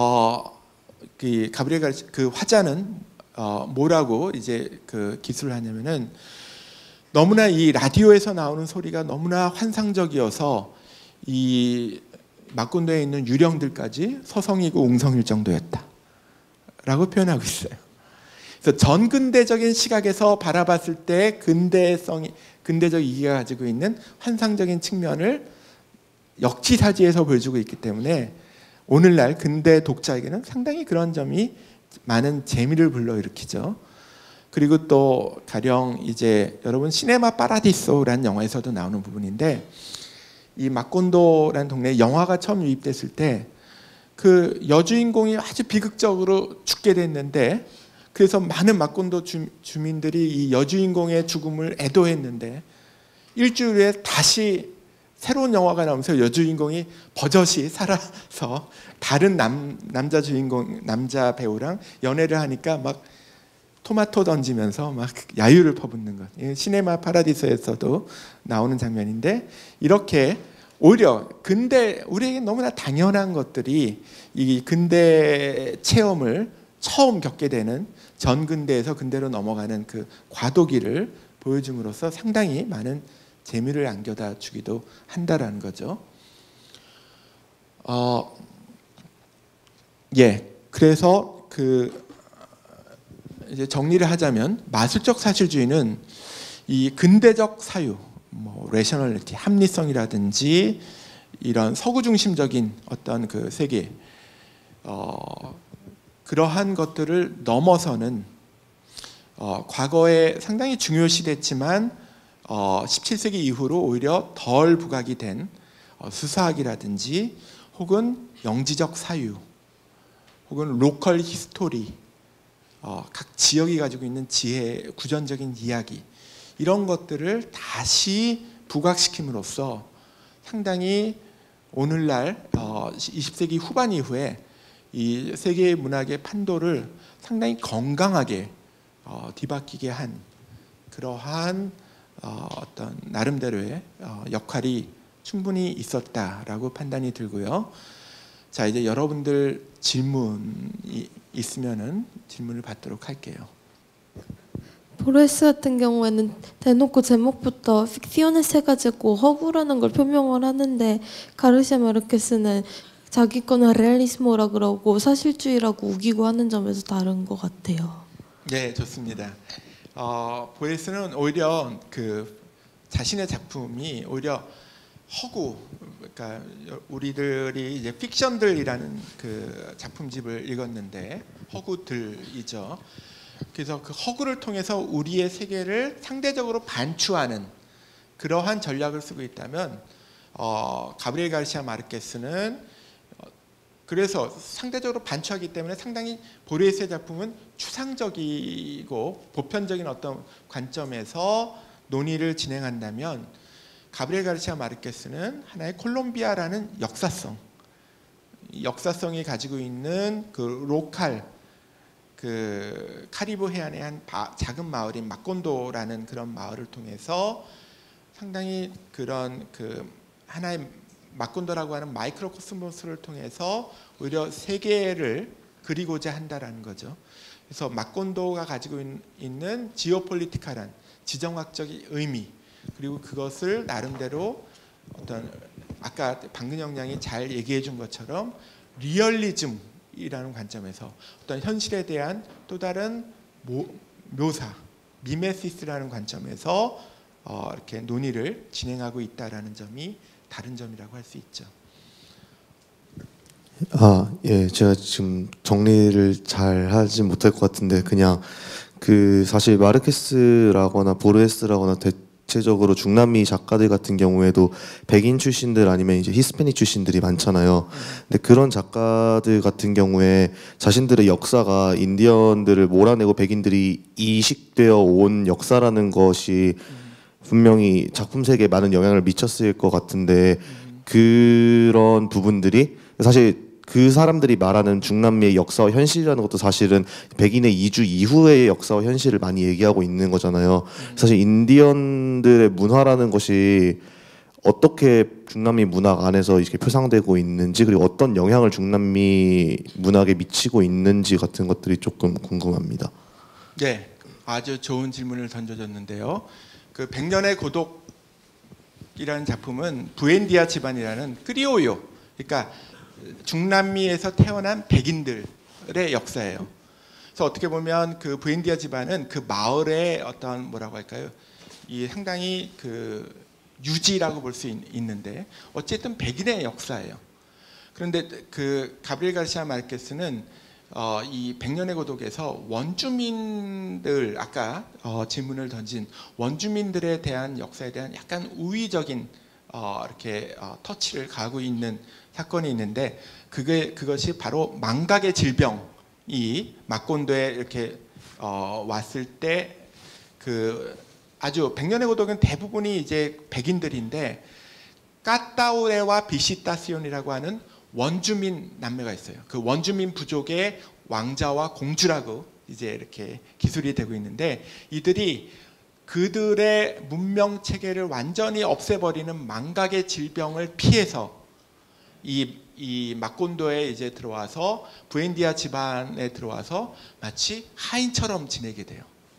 그 가브리엘 그 화자는 뭐라고 이제 그 기술을 하냐면은 너무나 이 라디오에서 나오는 소리가 너무나 환상적이어서 이 마콘도에 있는 유령들까지 서성이고 웅성일 정도였다라고 표현하고 있어요. 그래서 전근대적인 시각에서 바라봤을 때 근대적 이기가 가지고 있는 환상적인 측면을 역지사지에서 보여주고 있기 때문에 오늘날 근대 독자에게는 상당히 그런 점이 많은 재미를 불러일으키죠. 그리고 또 가령 이제 여러분 시네마 파라디소라는 영화에서도 나오는 부분인데, 이 마콘도라는 동네에 영화가 처음 유입됐을 때 그 여주인공이 아주 비극적으로 죽게 됐는데, 그래서 많은 마콘도 주민들이 이 여주인공의 죽음을 애도했는데 일주일 후에 다시 새로운 영화가 나오면서 여주인공이 버젓이 살아서 다른 남자 배우랑 연애를 하니까 막 토마토 던지면서 막 야유를 퍼붓는 것. 시네마 파라디소에서도 나오는 장면인데, 이렇게 오히려 근대 우리에게 너무나 당연한 것들이 이 근대 체험을 처음 겪게 되는 전근대에서 근대로 넘어가는 그 과도기를 보여줌으로써 상당히 많은 재미를 안겨다 주기도 한다라는 거죠. 그래서 이제 정리를 하자면 마술적 사실주의는 이 근대적 사유, 뭐 레셔널리티, 합리성이라든지 이런 서구 중심적인 어떤 그 세계, 그러한 것들을 넘어서는 과거에 상당히 중요시됐지만 17세기 이후로 오히려 덜 부각이 된 수사학이라든지 혹은 영지적 사유 혹은 로컬 히스토리, 각 지역이 가지고 있는 지혜, 구전적인 이야기, 이런 것들을 다시 부각시킴으로써 상당히 오늘날 20세기 후반 이후에 이 세계 문학의 판도를 상당히 건강하게 뒤바뀌게 한 그러한 어떤 나름대로의 역할이 충분히 있었다라고 판단이 들고요. 자, 이제 여러분들 질문이 있으면은 질문을 받도록 할게요. 보레스 같은 경우에는 대놓고 제목부터 픽시오네스 해가지고 허구라는 걸 표명을 하는데, 가르시아 마르케스는 자기 거는 레알리스모라 그러고 사실주의라고 우기고 하는 점에서 다른 것 같아요. 네, 좋습니다. 보레스는 오히려 그 자신의 작품이 오히려 허구, 그러니까 우리들이 이제 픽션들이라는 그 작품집을 읽었는데 허구들이죠. 그래서 그 허구를 통해서 우리의 세계를 상대적으로 반추하는 그러한 전략을 쓰고 있다면, 가브리엘 가르시아 마르케스는 그래서 상대적으로 반추하기 때문에 상당히 보레스의 작품은 추상적이고 보편적인 어떤 관점에서 논의를 진행한다면, 가브리엘 가르시아 마르케스는 하나의 콜롬비아라는 역사성이 가지고 있는 그 로컬, 그 카리브 해안의 한 작은 마을인 마콘도라는 그런 마을을 통해서 상당히 그런 그 하나의 마콘도라고 하는 마이크로 코스모스를 통해서 오히려 세계를 그리고자 한다라는 거죠. 그래서 마콘도가 가지고 있는 지오폴리티컬한 지정학적 의미 그리고 그것을 나름대로 어떤 아까 박근영 양이 잘 얘기해 준 것처럼 리얼리즘이라는 관점에서 어떤 현실에 대한 또 다른 묘사, 미메시스라는 관점에서 이렇게 논의를 진행하고 있다라는 점이 다른 점이라고 할 수 있죠. 예, 제가 지금 정리를 잘 하지 못할 것 같은데 그냥 사실 마르케스라거나 보르헤스라거나 대체적으로 중남미 작가들 같은 경우에도 백인 출신들 아니면 이제 히스패닉 출신들이 많잖아요. 근데 그런 작가들 같은 경우에 자신들의 역사가 인디언들을 몰아내고 백인들이 이식되어 온 역사라는 것이 분명히 작품 세계에 많은 영향을 미쳤을 것 같은데 그런 부분들이 사실 그 사람들이 말하는 중남미의 역사와 현실이라는 것도 사실은 백인의 이주 이후의 역사와 현실을 많이 얘기하고 있는 거잖아요. 사실 인디언들의 문화라는 것이 어떻게 중남미 문학 안에서 이렇게 표상되고 있는지 그리고 어떤 영향을 중남미 문학에 미치고 있는지 같은 것들이 조금 궁금합니다. 네, 아주 좋은 질문을 던져줬는데요. 그 백년의 고독이라는 작품은 부엔디아 집안이라는 크리오요, 그러니까 중남미에서 태어난 백인들의 역사예요. 그래서 어떻게 보면 그 부엔디아 집안은 그 마을의 어떤 뭐라고 할까요? 이 상당히 그 유지라고 볼 수 있는데 어쨌든 백인의 역사예요. 그런데 그 가브리엘 가르시아 마르케스는 이 백년의 고독에서 원주민들 아까 질문을 던진 원주민들에 대한 역사에 대한 약간 우위적인 이렇게 터치를 가하고 있는 사건이 있는데 그것이 바로 망각의 질병이 마콘도에 이렇게 왔을 때 그 아주 백년의 고독은 대부분이 이제 백인들인데 까따우레와 비시타시온이라고 하는 원주민 남매가 있어요. 그 원주민 부족의 왕자와 공주라고 이제 이렇게 기술이 되고 있는데 이들이 그들의 문명 체계를 완전히 없애버리는 망각의 질병을 피해서 이 마콘도에 이제 들어와서 부엔디아 집안에 들어와서 마치 하인처럼 지내게 돼요.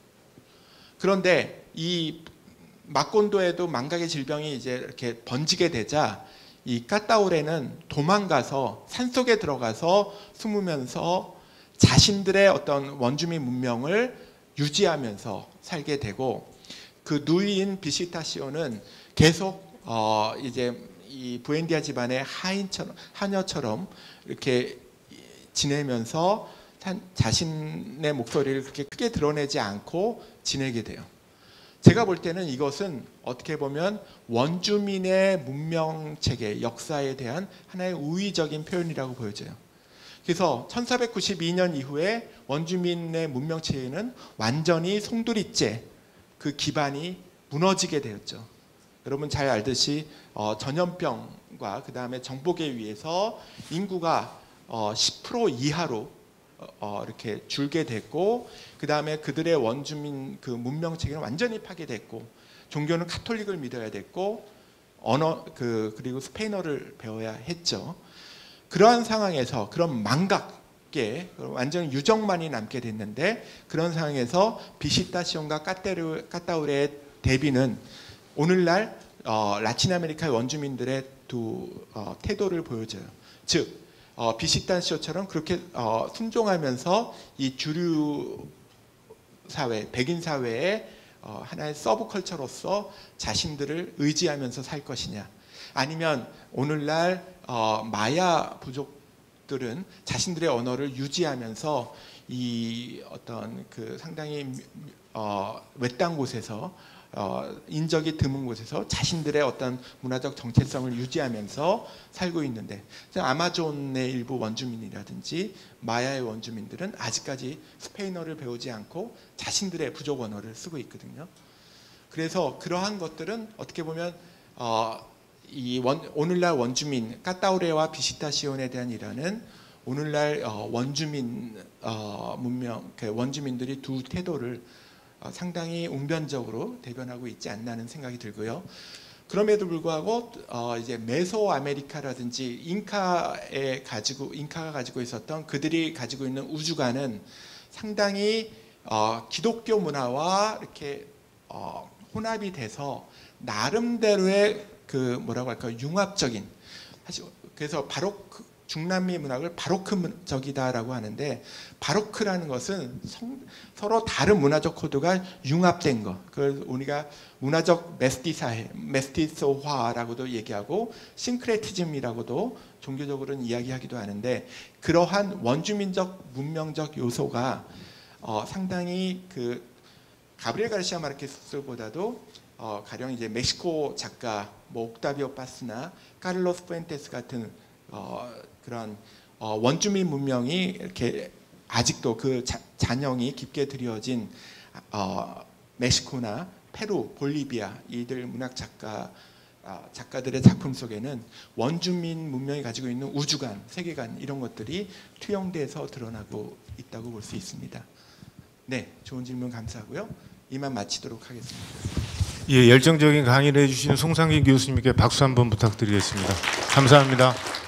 그런데 이 마콘도에도 망각의 질병이 이제 이렇게 번지게 되자 이 까따오레는 도망가서 산속에 들어가서 숨으면서 자신들의 어떤 원주민 문명을 유지하면서 살게 되고 그 누이인 비시타시오는 계속 이제 이 부엔디아 집안의 하녀처럼 이렇게 지내면서 자신의 목소리를 그렇게 크게 드러내지 않고 지내게 돼요. 제가 볼 때는 이것은 어떻게 보면 원주민의 문명 체계, 역사에 대한 하나의 우위적인 표현이라고 보여져요. 그래서 1492년 이후에 원주민의 문명 체계는 완전히 송두리째 그 기반이 무너지게 되었죠. 여러분 잘 알듯이 전염병과 그 다음에 정복에 의해서 인구가 10% 이하로 이렇게 줄게 됐고 그 다음에 그들의 원주민 그 문명 체계는 완전히 파괴됐고 종교는 카톨릭을 믿어야 됐고 언어 그리고 스페인어를 배워야 했죠. 그러한 상황에서 그런 망각계 완전 유적만이 남게 됐는데 그런 상황에서 비시타시온과 까따우레의 대비는 오늘날 라틴 아메리카의 원주민들의 두 태도를 보여줘요. 즉 비시타시오처럼 그렇게 순종하면서 이 주류 사회, 백인 사회의 하나의 서브컬처로서 자신들을 의지하면서 살 것이냐, 아니면 오늘날 마야 부족들은 자신들의 언어를 유지하면서 이 어떤 그 상당히 외딴 곳에서 인적이 드문 곳에서 자신들의 어떤 문화적 정체성을 유지하면서 살고 있는데 아마존의 일부 원주민이라든지 마야의 원주민들은 아직까지 스페인어를 배우지 않고 자신들의 부족 언어를 쓰고 있거든요. 그래서 그러한 것들은 어떻게 보면 오늘날 원주민 까따우레와 비시타시온에 대한 일화는 오늘날 원주민 문명 원주민들이 두 태도를 상당히 웅변적으로 대변하고 있지 않나는 생각이 들고요. 그럼에도 불구하고 이제 메소아메리카라든지 잉카가 가지고 있었던 그들이 가지고 있는 우주관은 상당히 기독교 문화와 이렇게 혼합이 돼서 나름대로의 그 뭐라고 할까요? 융합적인, 사실 그래서 바로크, 중남미 문학을 바로크적이다라고 하는데, 바로크라는 것은 서로 다른 문화적 코드가 융합된 것, 그걸 우리가 문화적 메스티소화라고도 얘기하고 싱크레티즘이라고도 종교적으로는 이야기하기도 하는데, 그러한 원주민적 문명적 요소가 상당히 그 가브리엘 가르시아 마르케스보다도 가령 이제 멕시코 작가 뭐 옥타비오 파스나 카를로스 푸엔테스 같은 그런 원주민 문명이 이렇게 아직도 그 잔영이 깊게 들여진 멕시코나 페루, 볼리비아 이들 문학 작가들의 작품 속에는 원주민 문명이 가지고 있는 우주관, 세계관 이런 것들이 투영돼서 드러나고 있다고 볼 수 있습니다. 네, 좋은 질문 감사하고요. 이만 마치도록 하겠습니다. 예, 열정적인 강의를 해주신 송상기 교수님께 박수 한번 부탁드리겠습니다. 감사합니다.